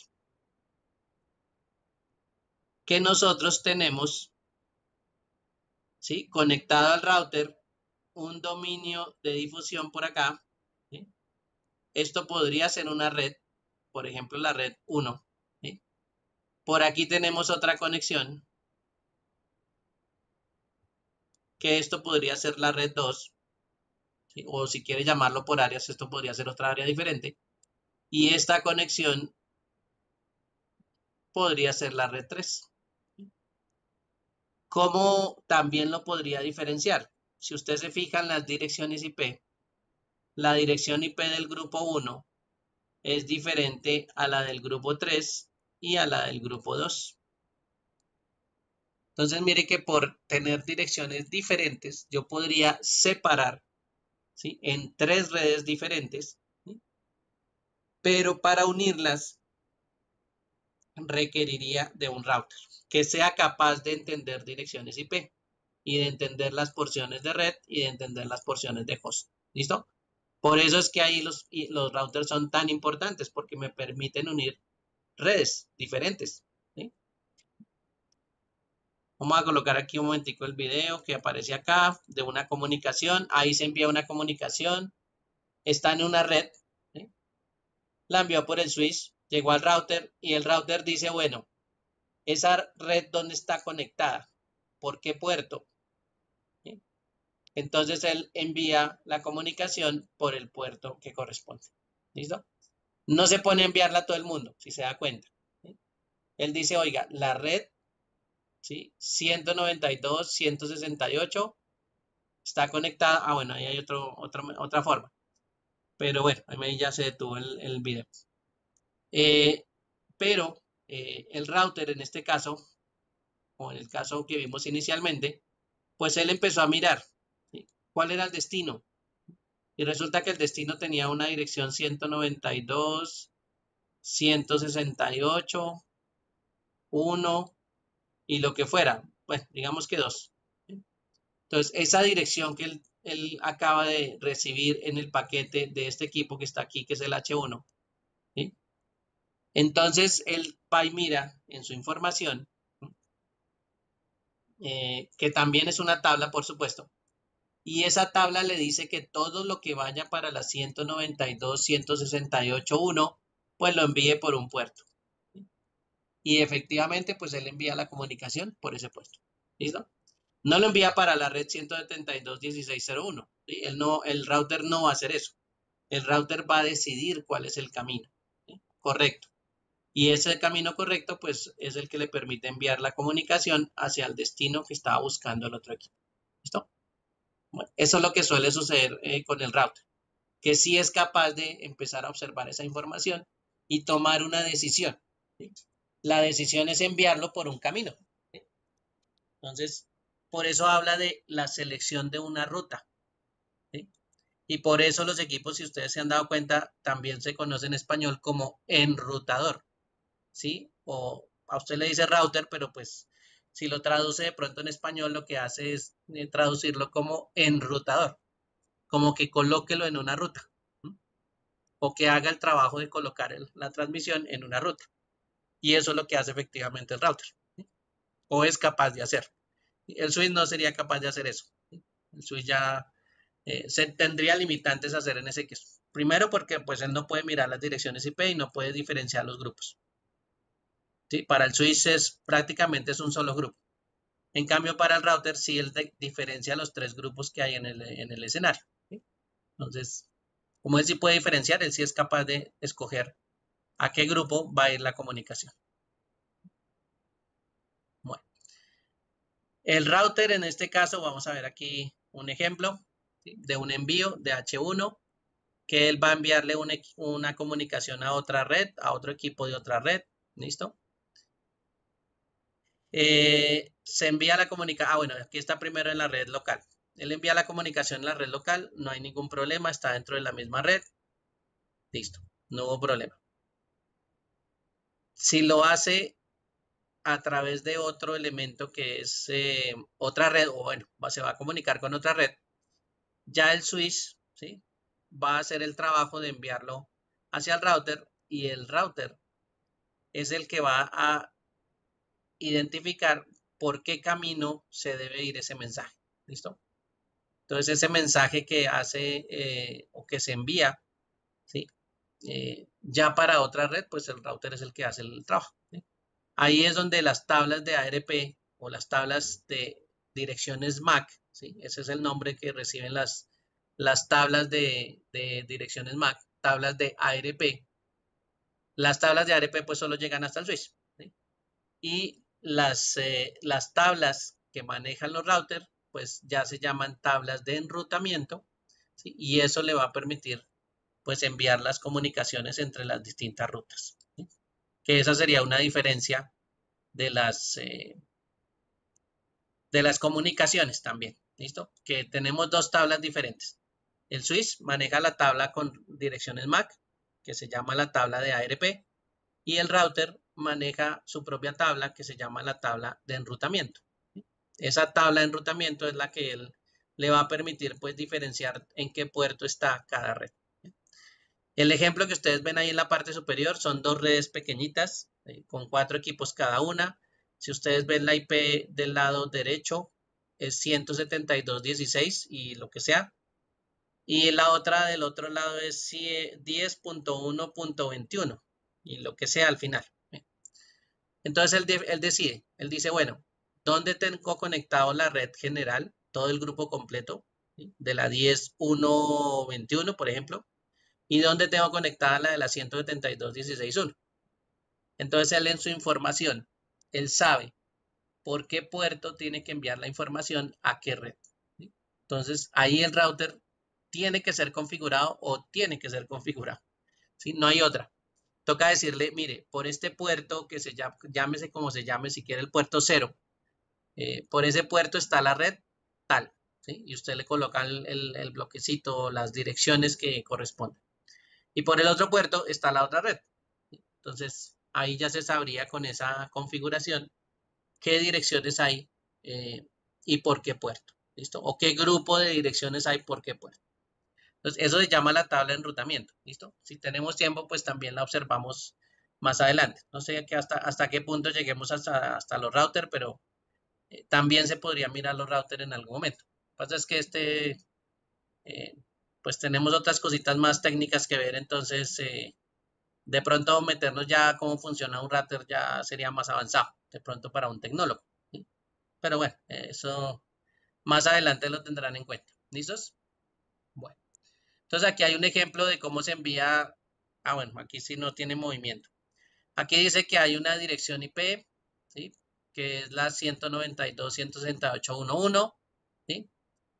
que nosotros tenemos, ¿sí?, conectado al router un dominio de difusión por acá, ¿sí? Esto podría ser una red, por ejemplo la red uno, ¿sí? Por aquí tenemos otra conexión, que esto podría ser la red dos, ¿sí? O si quiere llamarlo por áreas, esto podría ser otra área diferente. Y esta conexión podría ser la red tres. ¿Cómo también lo podría diferenciar? Si usted se fija en las direcciones I P, la dirección I P del grupo uno es diferente a la del grupo tres y a la del grupo dos. Entonces mire que por tener direcciones diferentes, yo podría separar, ¿sí?, en tres redes diferentes, ¿sí?, pero para unirlas requeriría de un router que sea capaz de entender direcciones I P y de entender las porciones de red y de entender las porciones de host. ¿Listo? Por eso es que ahí los, los routers son tan importantes, porque me permiten unir redes diferentes, ¿sí? Vamos a colocar aquí un momentico el video que aparece acá de una comunicación. Ahí se envía una comunicación. Está en una red, ¿sí? La envió por el switch, llegó al router y el router dice, bueno, esa red ¿dónde está conectada? ¿Por qué puerto? ¿Sí? Entonces él envía la comunicación por el puerto que corresponde. ¿Listo? No se pone a enviarla a todo el mundo, si se da cuenta, ¿sí? Él dice, oiga, la red, ¿sí?, ciento noventa y dos, ciento sesenta y ocho está conectada. Ah, bueno, ahí hay otro, otra, otra forma. Pero bueno, ahí ya se detuvo el, el video. Eh, pero eh, el router en este caso, o en el caso que vimos inicialmente, pues él empezó a mirar, ¿sí?, cuál era el destino. Y resulta que el destino tenía una dirección ciento noventa y dos, ciento sesenta y ocho, uno y lo que fuera. Bueno, digamos que dos. Entonces, esa dirección que él, él acaba de recibir en el paquete de este equipo que está aquí, que es el hache uno, ¿sí? Entonces, él va y mira en su información, eh, que también es una tabla, por supuesto, y esa tabla le dice que todo lo que vaya para la ciento noventa y dos, ciento sesenta y ocho, uno, pues lo envíe por un puerto. Y efectivamente, pues él envía la comunicación por ese puerto. ¿Listo? No lo envía para la red ciento setenta y dos punto dieciséis punto cero uno. ¿Sí? Él no, el router no va a hacer eso. El router va a decidir cuál es el camino, ¿sí?, correcto. Y ese camino correcto, pues, es el que le permite enviar la comunicación hacia el destino que estaba buscando el otro equipo. ¿Listo? Bueno, eso es lo que suele suceder eh, con el router, que sí es capaz de empezar a observar esa información y tomar una decisión, ¿sí? La decisión es enviarlo por un camino, ¿sí? Entonces, por eso habla de la selección de una ruta, ¿sí? Y por eso los equipos, si ustedes se han dado cuenta, también se conocen en español como enrutador, ¿sí? O a usted le dice router, pero pues si lo traduce de pronto en español, lo que hace es eh, traducirlo como enrutador, como que colóquelo en una ruta, ¿sí?, o que haga el trabajo de colocar el, la transmisión en una ruta. Y eso es lo que hace efectivamente el router, ¿sí?, o es capaz de hacer. El switch no sería capaz de hacer eso, ¿sí? El switch ya eh, se tendría limitantes a hacer en ese caso. Primero porque pues él no puede mirar las direcciones I P y no puede diferenciar los grupos, ¿sí? Para el switch es prácticamente es un solo grupo. En cambio para el router sí él de, diferencia los tres grupos que hay en el, en el escenario, ¿sí? Entonces, como él sí puede diferenciar, él sí es capaz de escoger a qué grupo va a ir la comunicación. Bueno, el router en este caso, vamos a ver aquí un ejemplo, ¿sí?, de un envío de hache uno, que él va a enviarle una, una comunicación a otra red, a otro equipo de otra red. ¿Listo? Eh, se envía la comunicación. Ah, bueno, aquí está primero en la red local. Él envía la comunicación en la red local, no hay ningún problema, está dentro de la misma red. Listo. no hubo problema. Si lo hace a través de otro elemento que es eh, otra red, o bueno, se va a comunicar con otra red, ya el switch, ¿sí?, va a hacer el trabajo de enviarlo hacia el router, y el router es el que va a identificar por qué camino se debe ir ese mensaje. ¿Listo? Entonces ese mensaje que hace eh, o que se envía, ¿sí?, eh, ya para otra red, pues el router es el que hace el trabajo, ¿sí? Ahí es donde las tablas de A R P o las tablas de direcciones M A C, ¿sí?, ese es el nombre que reciben las, las tablas de, de direcciones M A C, tablas de A R P. Las tablas de A R P pues solo llegan hasta el switch, ¿sí? Y las, eh, las tablas que manejan los routers pues ya se llaman tablas de enrutamiento, ¿sí?, y eso le va a permitir pues enviar las comunicaciones entre las distintas rutas, ¿sí?, que esa sería una diferencia de las, eh, de las comunicaciones también. ¿Listo? Que tenemos dos tablas diferentes. El switch maneja la tabla con direcciones M A C, que se llama la tabla de A R P, y el router maneja su propia tabla, que se llama la tabla de enrutamiento. Esa tabla de enrutamiento es la que él le va a permitir pues diferenciar en qué puerto está cada red. El ejemplo que ustedes ven ahí en la parte superior son dos redes pequeñitas, eh, con cuatro equipos cada una. Si ustedes ven la I P del lado derecho, es ciento setenta y dos punto dieciséis y lo que sea. Y la otra del otro lado es diez punto uno punto veintiuno y lo que sea al final. Entonces él, él decide, él dice, bueno, ¿dónde tengo conectado la red general? Todo el grupo completo, ¿sí?, de la diez punto uno punto veintiuno, por ejemplo. ¿Y dónde tengo conectada la de la ciento setenta y dos punto dieciséis punto uno? Entonces él en su información, él sabe por qué puerto tiene que enviar la información a qué red, ¿sí? Entonces ahí el router tiene que ser configurado o tiene que ser configurado, ¿sí? No hay otra. Toca decirle, mire, por este puerto que se llama, llámese como se llame, si quiere el puerto cero, eh, por ese puerto está la red tal, ¿sí? Y usted le coloca el, el, el bloquecito, las direcciones que corresponden. Y por el otro puerto está la otra red. Entonces, ahí ya se sabría con esa configuración qué direcciones hay eh, y por qué puerto. ¿Listo? O qué grupo de direcciones hay por qué puerto. Entonces, eso se llama la tabla de enrutamiento. ¿Listo? Si tenemos tiempo, pues también la observamos más adelante. No sé hasta, hasta qué punto lleguemos hasta, hasta los routers, pero eh, también se podría mirar los routers en algún momento. Lo que pasa es que este, eh, pues tenemos otras cositas más técnicas que ver, entonces eh, de pronto meternos ya a cómo funciona un router ya sería más avanzado, de pronto para un tecnólogo, ¿sí? Pero bueno, eso más adelante lo tendrán en cuenta. ¿Listos? Bueno, entonces aquí hay un ejemplo de cómo se envía. Ah, bueno, aquí sí no tiene movimiento. Aquí dice que hay una dirección I P, ¿sí?, que es la ciento noventa y dos punto ciento sesenta y ocho punto uno punto uno, ¿sí?,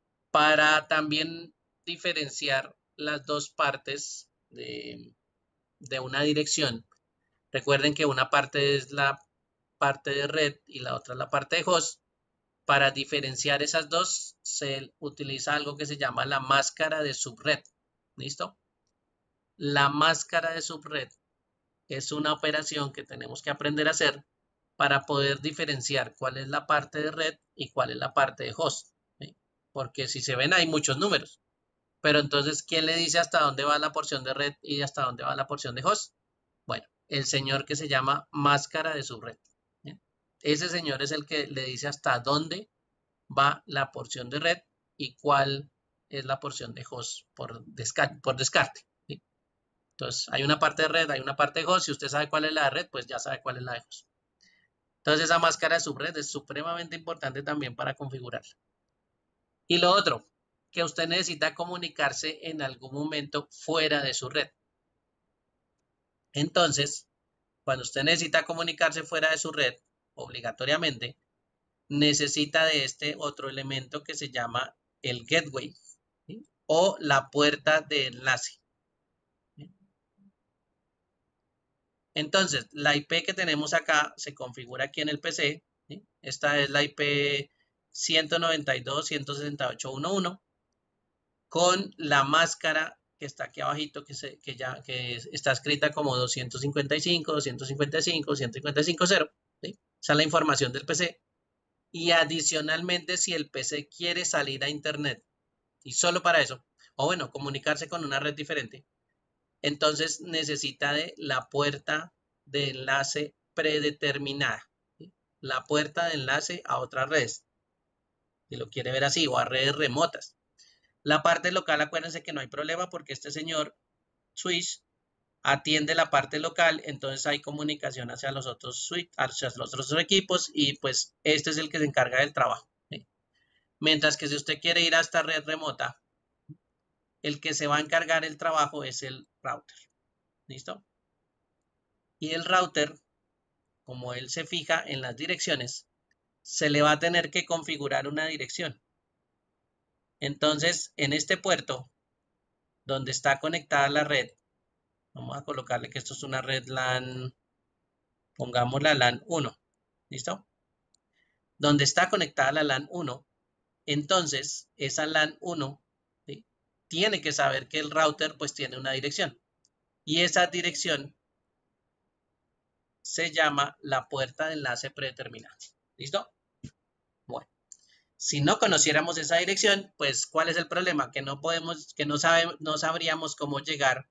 para también diferenciar las dos partes de, de una dirección. Recuerden que una parte es la parte de red y la otra es la parte de host. Para diferenciar esas dos se utiliza algo que se llama la máscara de subred. ¿Listo? La máscara de subred es una operación que tenemos que aprender a hacer para poder diferenciar cuál es la parte de red y cuál es la parte de host, ¿sí? Porque si se ven hay muchos números, pero entonces ¿quién le dice hasta dónde va la porción de red y hasta dónde va la porción de host? Bueno, el señor que se llama máscara de subred, ¿sí? Ese señor es el que le dice hasta dónde va la porción de red y cuál es la porción de host por descarte. Por descarte, ¿sí? Entonces, hay una parte de red, hay una parte de host. Si usted sabe cuál es la de red, pues ya sabe cuál es la de host. Entonces, esa máscara de subred es supremamente importante también para configurarla. Y lo otro, que usted necesita comunicarse en algún momento fuera de su red. Entonces, cuando usted necesita comunicarse fuera de su red, obligatoriamente, necesita de este otro elemento que se llama el gateway, ¿sí?, o la puerta de enlace. ¿Sí? Entonces, la I P que tenemos acá se configura aquí en el P C. ¿Sí? Esta es la I P ciento noventa y dos punto ciento sesenta y ocho punto uno punto uno con la máscara que está aquí abajito, que, se, que ya que está escrita como doscientos cincuenta y cinco, doscientos cincuenta y cinco, ciento cincuenta y cinco, cero. ¿Sí? Esa es la información del P C. Y adicionalmente, si el P C quiere salir a Internet, y solo para eso, o bueno, comunicarse con una red diferente, entonces necesita de la puerta de enlace predeterminada. ¿Sí? La puerta de enlace a otras redes. Si lo quiere ver así, o a redes remotas. La parte local, acuérdense que no hay problema porque este señor switch atiende la parte local, entonces hay comunicación hacia los otros switch, hacia los otros equipos y pues este es el que se encarga del trabajo. ¿Sí? Mientras que si usted quiere ir a esta red remota, el que se va a encargar el trabajo es el router. ¿Listo? Y el router, como él se fija en las direcciones, se le va a tener que configurar una dirección. Entonces, en este puerto, donde está conectada la red, vamos a colocarle que esto es una red LAN, pongamos la LAN uno, ¿listo? Donde está conectada la LAN uno, entonces esa LAN uno, ¿sí?, tiene que saber que el router pues tiene una dirección. Y esa dirección se llama la puerta de enlace predeterminada. ¿Listo? Bueno, si no conociéramos esa dirección, pues ¿cuál es el problema? Que no podemos, que no sabemos, no sabríamos cómo llegar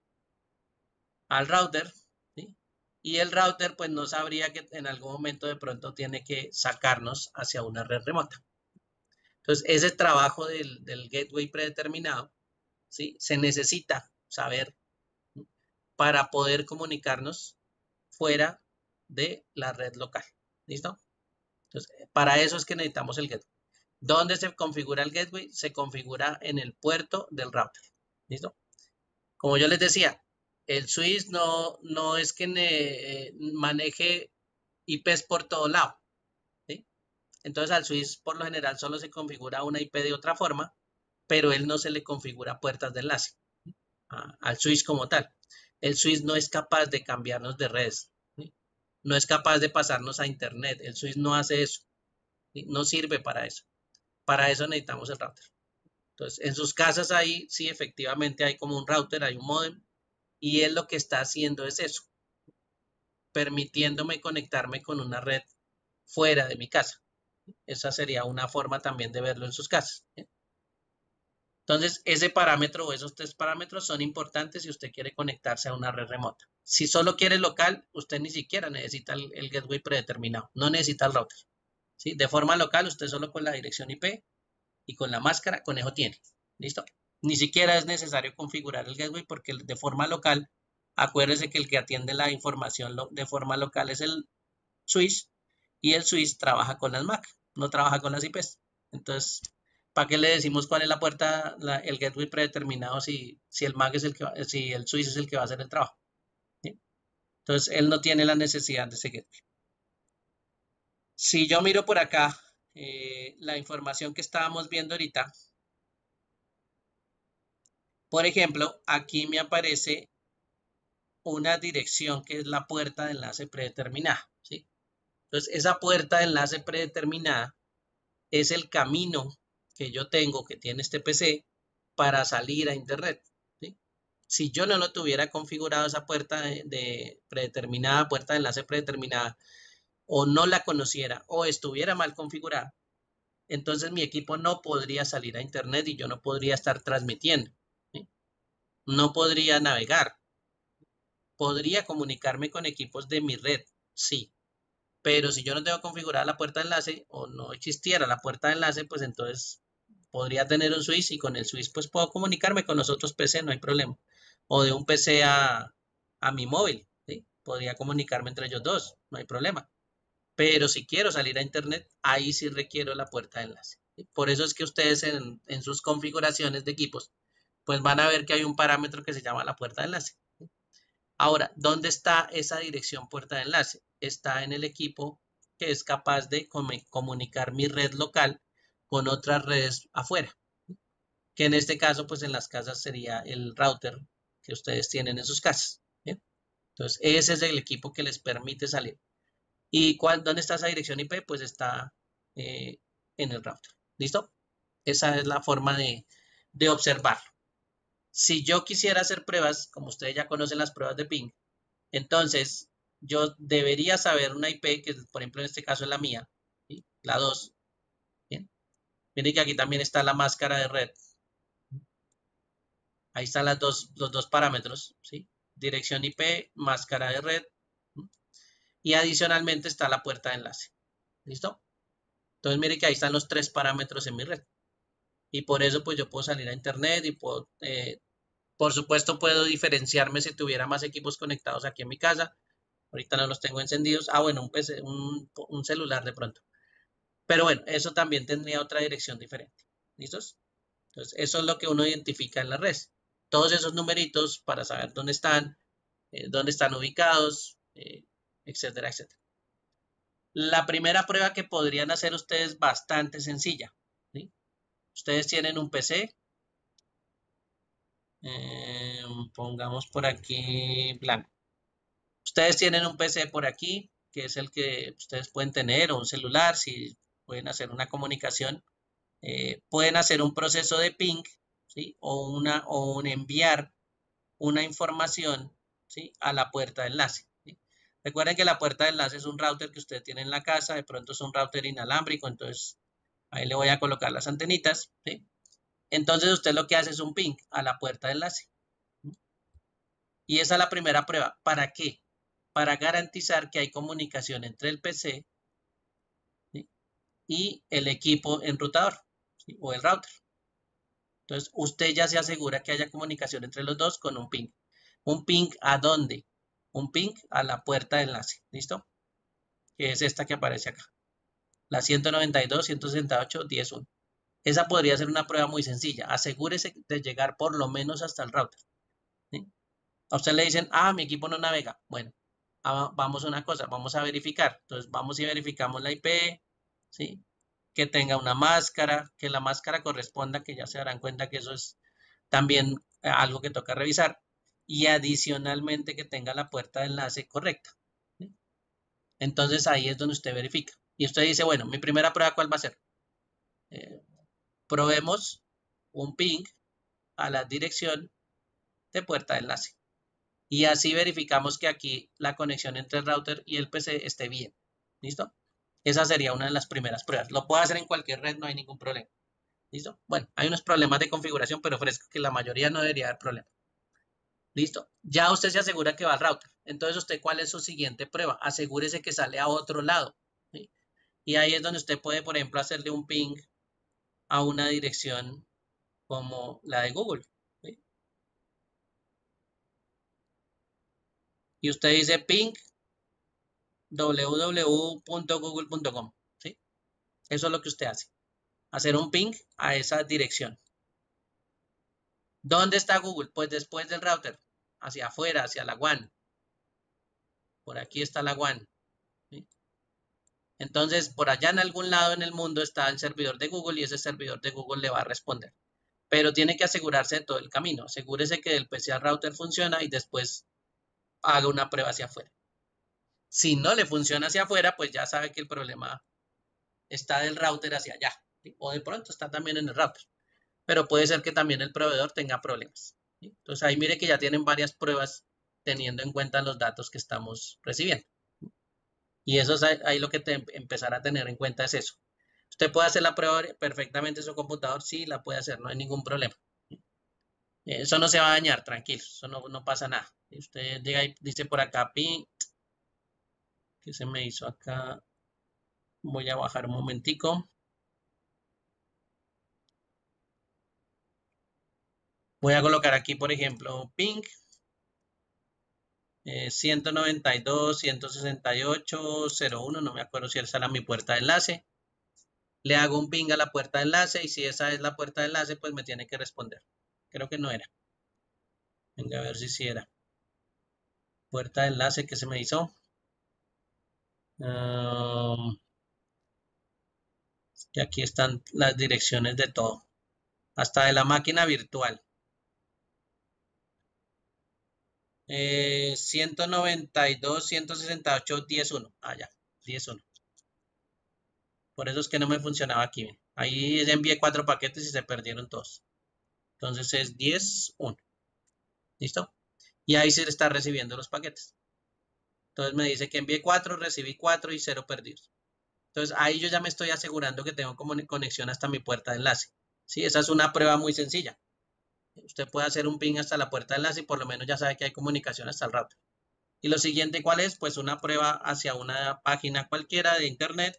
al router, ¿sí? Y el router pues no sabría que en algún momento de pronto tiene que sacarnos hacia una red remota. Entonces, ese trabajo del, del gateway predeterminado, ¿sí?, se necesita saber para poder comunicarnos fuera de la red local. ¿Listo? Entonces, para eso es que necesitamos el gateway. ¿Dónde se configura el gateway? Se configura en el puerto del router. ¿Listo? Como yo les decía, el switch no, no es que ne, eh, maneje I Pes por todo lado. ¿Sí? Entonces al switch por lo general solo se configura una I P de otra forma, pero él no se le configura puertas de enlace a, al switch como tal. El switch no es capaz de cambiarnos de redes, ¿sí? No es capaz de pasarnos a internet. El switch no hace eso, ¿sí? No sirve para eso. Para eso necesitamos el router. Entonces, en sus casas ahí sí efectivamente hay como un router, hay un modem, y él lo que está haciendo es eso, permitiéndome conectarme con una red fuera de mi casa. Esa sería una forma también de verlo en sus casas. ¿Sí? Entonces, ese parámetro o esos tres parámetros son importantes si usted quiere conectarse a una red remota. Si solo quiere local, usted ni siquiera necesita el, el gateway predeterminado, no necesita el router. ¿Sí? De forma local, usted solo con la dirección I P y con la máscara, con eso tiene. ¿Listo? Ni siquiera es necesario configurar el gateway porque de forma local, acuérdese que el que atiende la información de forma local es el switch y el switch trabaja con las M A C, no trabaja con las I Pes. Entonces, ¿para qué le decimos cuál es la puerta, la, el gateway predeterminado si, si el M A C es el que va, si el switch es el que va a hacer el trabajo? ¿Sí? Entonces, él no tiene la necesidad de ese gateway. Si yo miro por acá eh, la información que estábamos viendo ahorita, por ejemplo, aquí me aparece una dirección que es la puerta de enlace predeterminada, ¿sí? Entonces, esa puerta de enlace predeterminada es el camino que yo tengo, que tiene este P C, para salir a Internet, ¿sí? Si yo no lo tuviera configurado esa puerta de, de predeterminada, puerta de enlace predeterminada, o no la conociera, o estuviera mal configurada, entonces mi equipo no podría salir a Internet y yo no podría estar transmitiendo, ¿sí? No podría navegar. Podría comunicarme con equipos de mi red, sí, pero si yo no tengo configurada la puerta de enlace o no existiera la puerta de enlace, pues entonces podría tener un switch y con el switch pues puedo comunicarme con los otros P C, no hay problema. O de un P C a, a mi móvil, ¿sí? Podría comunicarme entre ellos dos, no hay problema. Pero si quiero salir a internet, ahí sí requiero la puerta de enlace. ¿Sí? Por eso es que ustedes en, en sus configuraciones de equipos, pues van a ver que hay un parámetro que se llama la puerta de enlace. Ahora, ¿dónde está esa dirección puerta de enlace? Está en el equipo que es capaz de comunicar mi red local con otras redes afuera, que en este caso, pues en las casas sería el router que ustedes tienen en sus casas. ¿Bien? Entonces, ese es el equipo que les permite salir. ¿Y cuál, dónde está esa dirección I P? Pues está eh, en el router. ¿Listo? Esa es la forma de, de observarlo. Si yo quisiera hacer pruebas, como ustedes ya conocen las pruebas de ping, entonces yo debería saber una I P, que por ejemplo en este caso es la mía, ¿sí? La dos. ¿Bien? Miren que aquí también está la máscara de red. Ahí están las dos, los dos parámetros, ¿sí? Dirección I P, máscara de red. Y adicionalmente está la puerta de enlace. ¿Listo? Entonces mire que ahí están los tres parámetros en mi red. Y por eso pues yo puedo salir a internet y puedo, eh, por supuesto puedo diferenciarme si tuviera más equipos conectados aquí en mi casa. Ahorita no los tengo encendidos. Ah, bueno, un P C, un, un celular de pronto. Pero bueno, eso también tendría otra dirección diferente. ¿Listos? Entonces, eso es lo que uno identifica en la red. Todos esos numeritos para saber dónde están, eh, dónde están ubicados, eh, etcétera, etcétera. La primera prueba que podrían hacer ustedes bastante sencilla. ¿Sí? Ustedes tienen un P C. Eh, pongamos por aquí blanco. Ustedes tienen un P C por aquí, que es el que ustedes pueden tener, o un celular, si pueden hacer una comunicación. Eh, pueden hacer un proceso de ping, ¿sí? O, una, o un enviar una información, ¿sí? A la puerta de enlace. ¿Sí? Recuerden que la puerta de enlace es un router que usted tiene en la casa, de pronto es un router inalámbrico, entonces ahí le voy a colocar las antenitas, ¿sí? Entonces usted lo que hace es un ping a la puerta de enlace. Y esa es la primera prueba. ¿Para qué? Para garantizar que hay comunicación entre el P C, ¿sí? Y el equipo enrutador, ¿sí? O el router. Entonces, usted ya se asegura que haya comunicación entre los dos con un ping. ¿Un ping a dónde? Un ping a la puerta de enlace. ¿Listo? Que es esta que aparece acá. La ciento noventa y dos, ciento sesenta y ocho, diez punto uno. Esa podría ser una prueba muy sencilla. Asegúrese de llegar por lo menos hasta el router. ¿Sí? A usted le dicen, ah, mi equipo no navega. Bueno, vamos a una cosa, vamos a verificar. Entonces, vamos y verificamos la I P, ¿sí? Que tenga una máscara, que la máscara corresponda, que ya se darán cuenta que eso es también algo que toca revisar. Y adicionalmente que tenga la puerta de enlace correcta. ¿Sí? Entonces ahí es donde usted verifica. Y usted dice, bueno, mi primera prueba, ¿cuál va a ser? Eh, probemos un ping a la dirección de puerta de enlace. Y así verificamos que aquí la conexión entre el router y el P C esté bien. ¿Listo? Esa sería una de las primeras pruebas. Lo puede hacer en cualquier red, no hay ningún problema. ¿Listo? Bueno, hay unos problemas de configuración, pero ofrezco que la mayoría no debería haber problema. ¿Listo? Ya usted se asegura que va al router. Entonces, ¿usted cuál es su siguiente prueba? Asegúrese que sale a otro lado. ¿Sí? Y ahí es donde usted puede, por ejemplo, hacerle un ping a una dirección como la de Google. ¿Sí? Y usted dice ping w w w punto google punto com. ¿Sí? Eso es lo que usted hace. Hacer un ping a esa dirección. ¿Dónde está Google? Pues después del router. Hacia afuera, hacia la WAN. Por aquí está la WAN. ¿Sí? Entonces, por allá en algún lado en el mundo está el servidor de Google y ese servidor de Google le va a responder. Pero tiene que asegurarse de todo el camino. Asegúrese que el P C al router funciona y después haga una prueba hacia afuera. Si no le funciona hacia afuera, pues ya sabe que el problema está del router hacia allá. ¿Sí? O de pronto está también en el router. Pero puede ser que también el proveedor tenga problemas. ¿Sí? Entonces ahí mire que ya tienen varias pruebas teniendo en cuenta los datos que estamos recibiendo. Y eso es ahí lo que te empezar a tener en cuenta es eso. ¿Usted puede hacer la prueba perfectamente en su computador? Sí, la puede hacer, no hay ningún problema. Eso no se va a dañar, tranquilo, eso no, no pasa nada. Usted llega y dice por acá, ping, ¿qué se me hizo acá? Voy a bajar un momentico. Voy a colocar aquí, por ejemplo, ping, eh, ciento noventa y dos, ciento sesenta y ocho, cero uno, no me acuerdo si esa era mi puerta de enlace. Le hago un ping a la puerta de enlace y si esa es la puerta de enlace, pues me tiene que responder. Creo que no era. Venga a ver si sí era. Puerta de enlace que se me hizo. Um, y aquí están las direcciones de todo. Hasta de la máquina virtual. Eh, ciento noventa y dos, ciento sesenta y ocho, diez punto uno. Ah, ya, diez punto uno. Por eso es que no me funcionaba aquí. Ahí envié cuatro paquetes y se perdieron todos. Entonces es diez punto uno. ¿Listo? Y ahí se está recibiendo los paquetes. Entonces me dice que envié cuatro, recibí cuatro y cero perdidos. Entonces ahí yo ya me estoy asegurando que tengo conexión hasta mi puerta de enlace. ¿Sí? Esa es una prueba muy sencilla. Usted puede hacer un ping hasta la puerta de enlace y por lo menos ya sabe que hay comunicación hasta el router. Y lo siguiente, ¿cuál es? Pues una prueba hacia una página cualquiera de internet.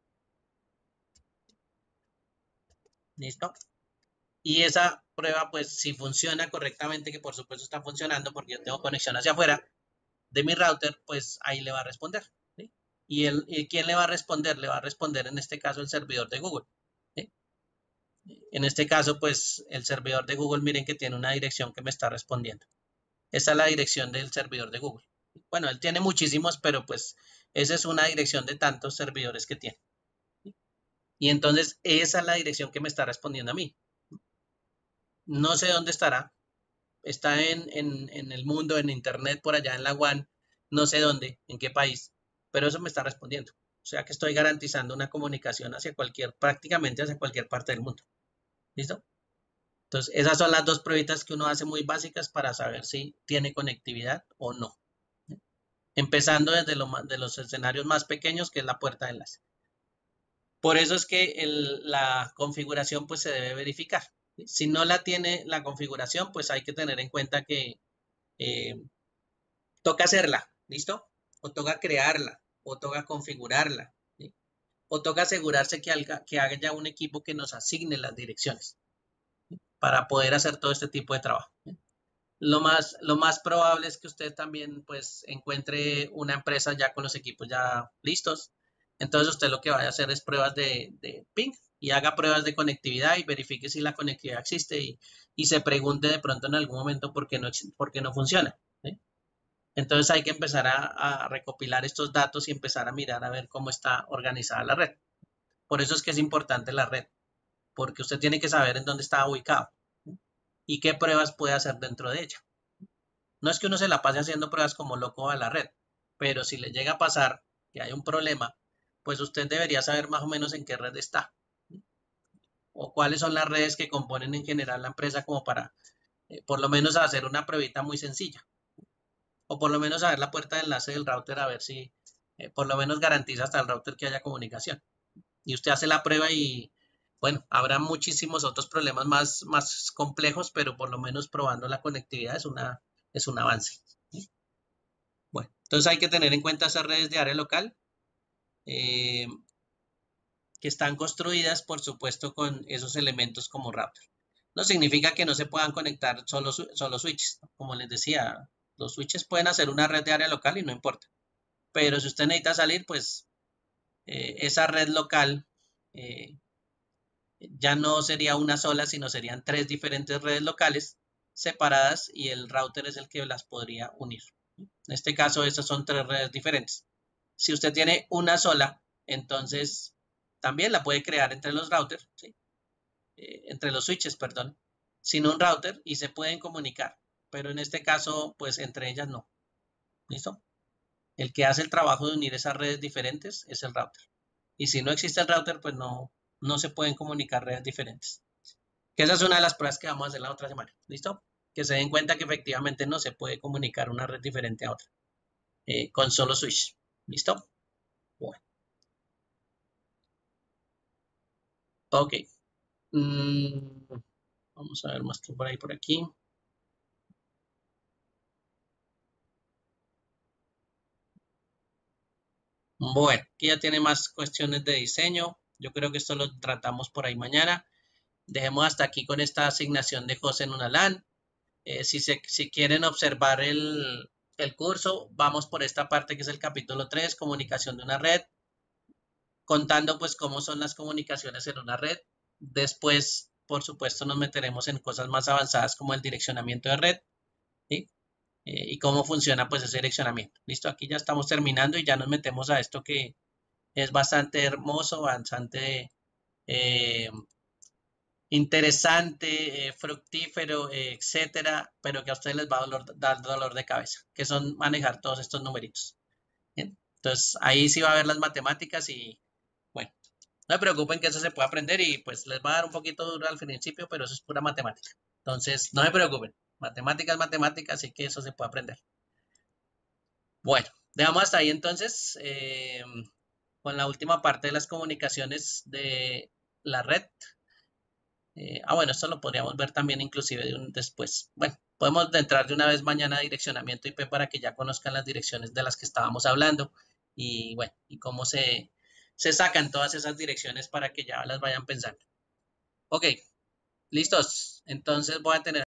¿Listo? Y esa prueba, pues si funciona correctamente, que por supuesto está funcionando porque yo tengo conexión hacia afuera de mi router, pues ahí le va a responder. ¿Sí? ¿Y, el, ¿Y quién le va a responder? Le va a responder en este caso el servidor de Google. ¿Sí? En este caso, pues el servidor de Google, miren que tiene una dirección que me está respondiendo. Esta es la dirección del servidor de Google. Bueno, él tiene muchísimos, pero pues esa es una dirección de tantos servidores que tiene. Y entonces esa es la dirección que me está respondiendo a mí. No sé dónde estará. Está en, en, en el mundo, en internet, por allá en la WAN, no sé dónde, en qué país, pero eso me está respondiendo. O sea que estoy garantizando una comunicación hacia cualquier, prácticamente hacia cualquier parte del mundo. ¿Listo? Entonces, esas son las dos pruebitas que uno hace muy básicas para saber si tiene conectividad o no. Empezando desde lo, de los escenarios más pequeños, que es la puerta de enlace. Por eso es que el, la configuración pues se debe verificar. Si no la tiene la configuración, pues hay que tener en cuenta que eh, toca hacerla, ¿listo? O toca crearla, o toca configurarla, ¿sí? O toca asegurarse que, haga, que haya un equipo que nos asigne las direcciones, ¿sí? Para poder hacer todo este tipo de trabajo, ¿sí? Lo más, lo más probable es que usted también pues encuentre una empresa ya con los equipos ya listos. Entonces usted lo que vaya a hacer es pruebas de, de ping y haga pruebas de conectividad y verifique si la conectividad existe y, y se pregunte de pronto en algún momento por qué no, por qué no funciona, ¿sí? Entonces hay que empezar a, a recopilar estos datos y empezar a mirar a ver cómo está organizada la red. Por eso es que es importante la red, porque usted tiene que saber en dónde está ubicado, ¿sí? Y qué pruebas puede hacer dentro de ella. No es que uno se la pase haciendo pruebas como loco a la red, pero si le llega a pasar que hay un problema, pues usted debería saber más o menos en qué red está, ¿sí? O cuáles son las redes que componen en general la empresa como para eh, por lo menos hacer una pruebita muy sencilla. O por lo menos saber la puerta de enlace del router a ver si eh, por lo menos garantiza hasta el router que haya comunicación. Y usted hace la prueba y bueno, habrá muchísimos otros problemas más, más complejos, pero por lo menos probando la conectividad es, una, es un avance, ¿sí? Bueno, entonces hay que tener en cuenta esas redes de área local eh, que están construidas, por supuesto, con esos elementos como router. No significa que no se puedan conectar solo, solo switches. Como les decía, los switches pueden hacer una red de área local y no importa. Pero si usted necesita salir, pues eh, esa red local eh, ya no sería una sola, sino serían tres diferentes redes locales separadas y el router es el que las podría unir. En este caso, esas son tres redes diferentes. Si usted tiene una sola, entonces también la puede crear entre los routers, ¿sí? eh, entre los switches, perdón, sin un router y se pueden comunicar. Pero en este caso, pues entre ellas no. ¿Listo? El que hace el trabajo de unir esas redes diferentes es el router. Y si no existe el router, pues no, no se pueden comunicar redes diferentes. Que esa es una de las pruebas que vamos a hacer la otra semana. ¿Listo? Que se den cuenta que efectivamente no se puede comunicar una red diferente a otra eh, con solo switch. ¿Listo? Bueno. Ok. Mm, vamos a ver más que por ahí, por aquí. Bueno, aquí ya tiene más cuestiones de diseño. Yo creo que esto lo tratamos por ahí mañana. Dejemos hasta aquí con esta asignación de José en una LAN. Eh, si, se, si quieren observar el, el curso, vamos por esta parte que es el capítulo tres, comunicación de una red, contando pues cómo son las comunicaciones en una red. Después, por supuesto, nos meteremos en cosas más avanzadas como el direccionamiento de red, ¿sí? Eh, y cómo funciona pues ese direccionamiento. Listo, aquí ya estamos terminando y ya nos metemos a esto que es bastante hermoso, bastante eh, interesante, eh, fructífero, eh, etcétera, pero que a ustedes les va a dolor, dar dolor de cabeza, que son manejar todos estos numeritos. ¿Bien? Entonces, ahí sí va a haber las matemáticas y, bueno, no se preocupen que eso se puede aprender y pues les va a dar un poquito duro al principio, pero eso es pura matemática. Entonces, no se preocupen. Matemáticas, matemáticas, así que eso se puede aprender. Bueno, dejamos hasta ahí entonces eh, con la última parte de las comunicaciones de la red. Eh, ah, bueno, esto lo podríamos ver también inclusive de un, después. Bueno, podemos entrar de una vez mañana a direccionamiento I P para que ya conozcan las direcciones de las que estábamos hablando y bueno, y cómo se, se sacan todas esas direcciones para que ya las vayan pensando. Ok, listos. Entonces voy a tener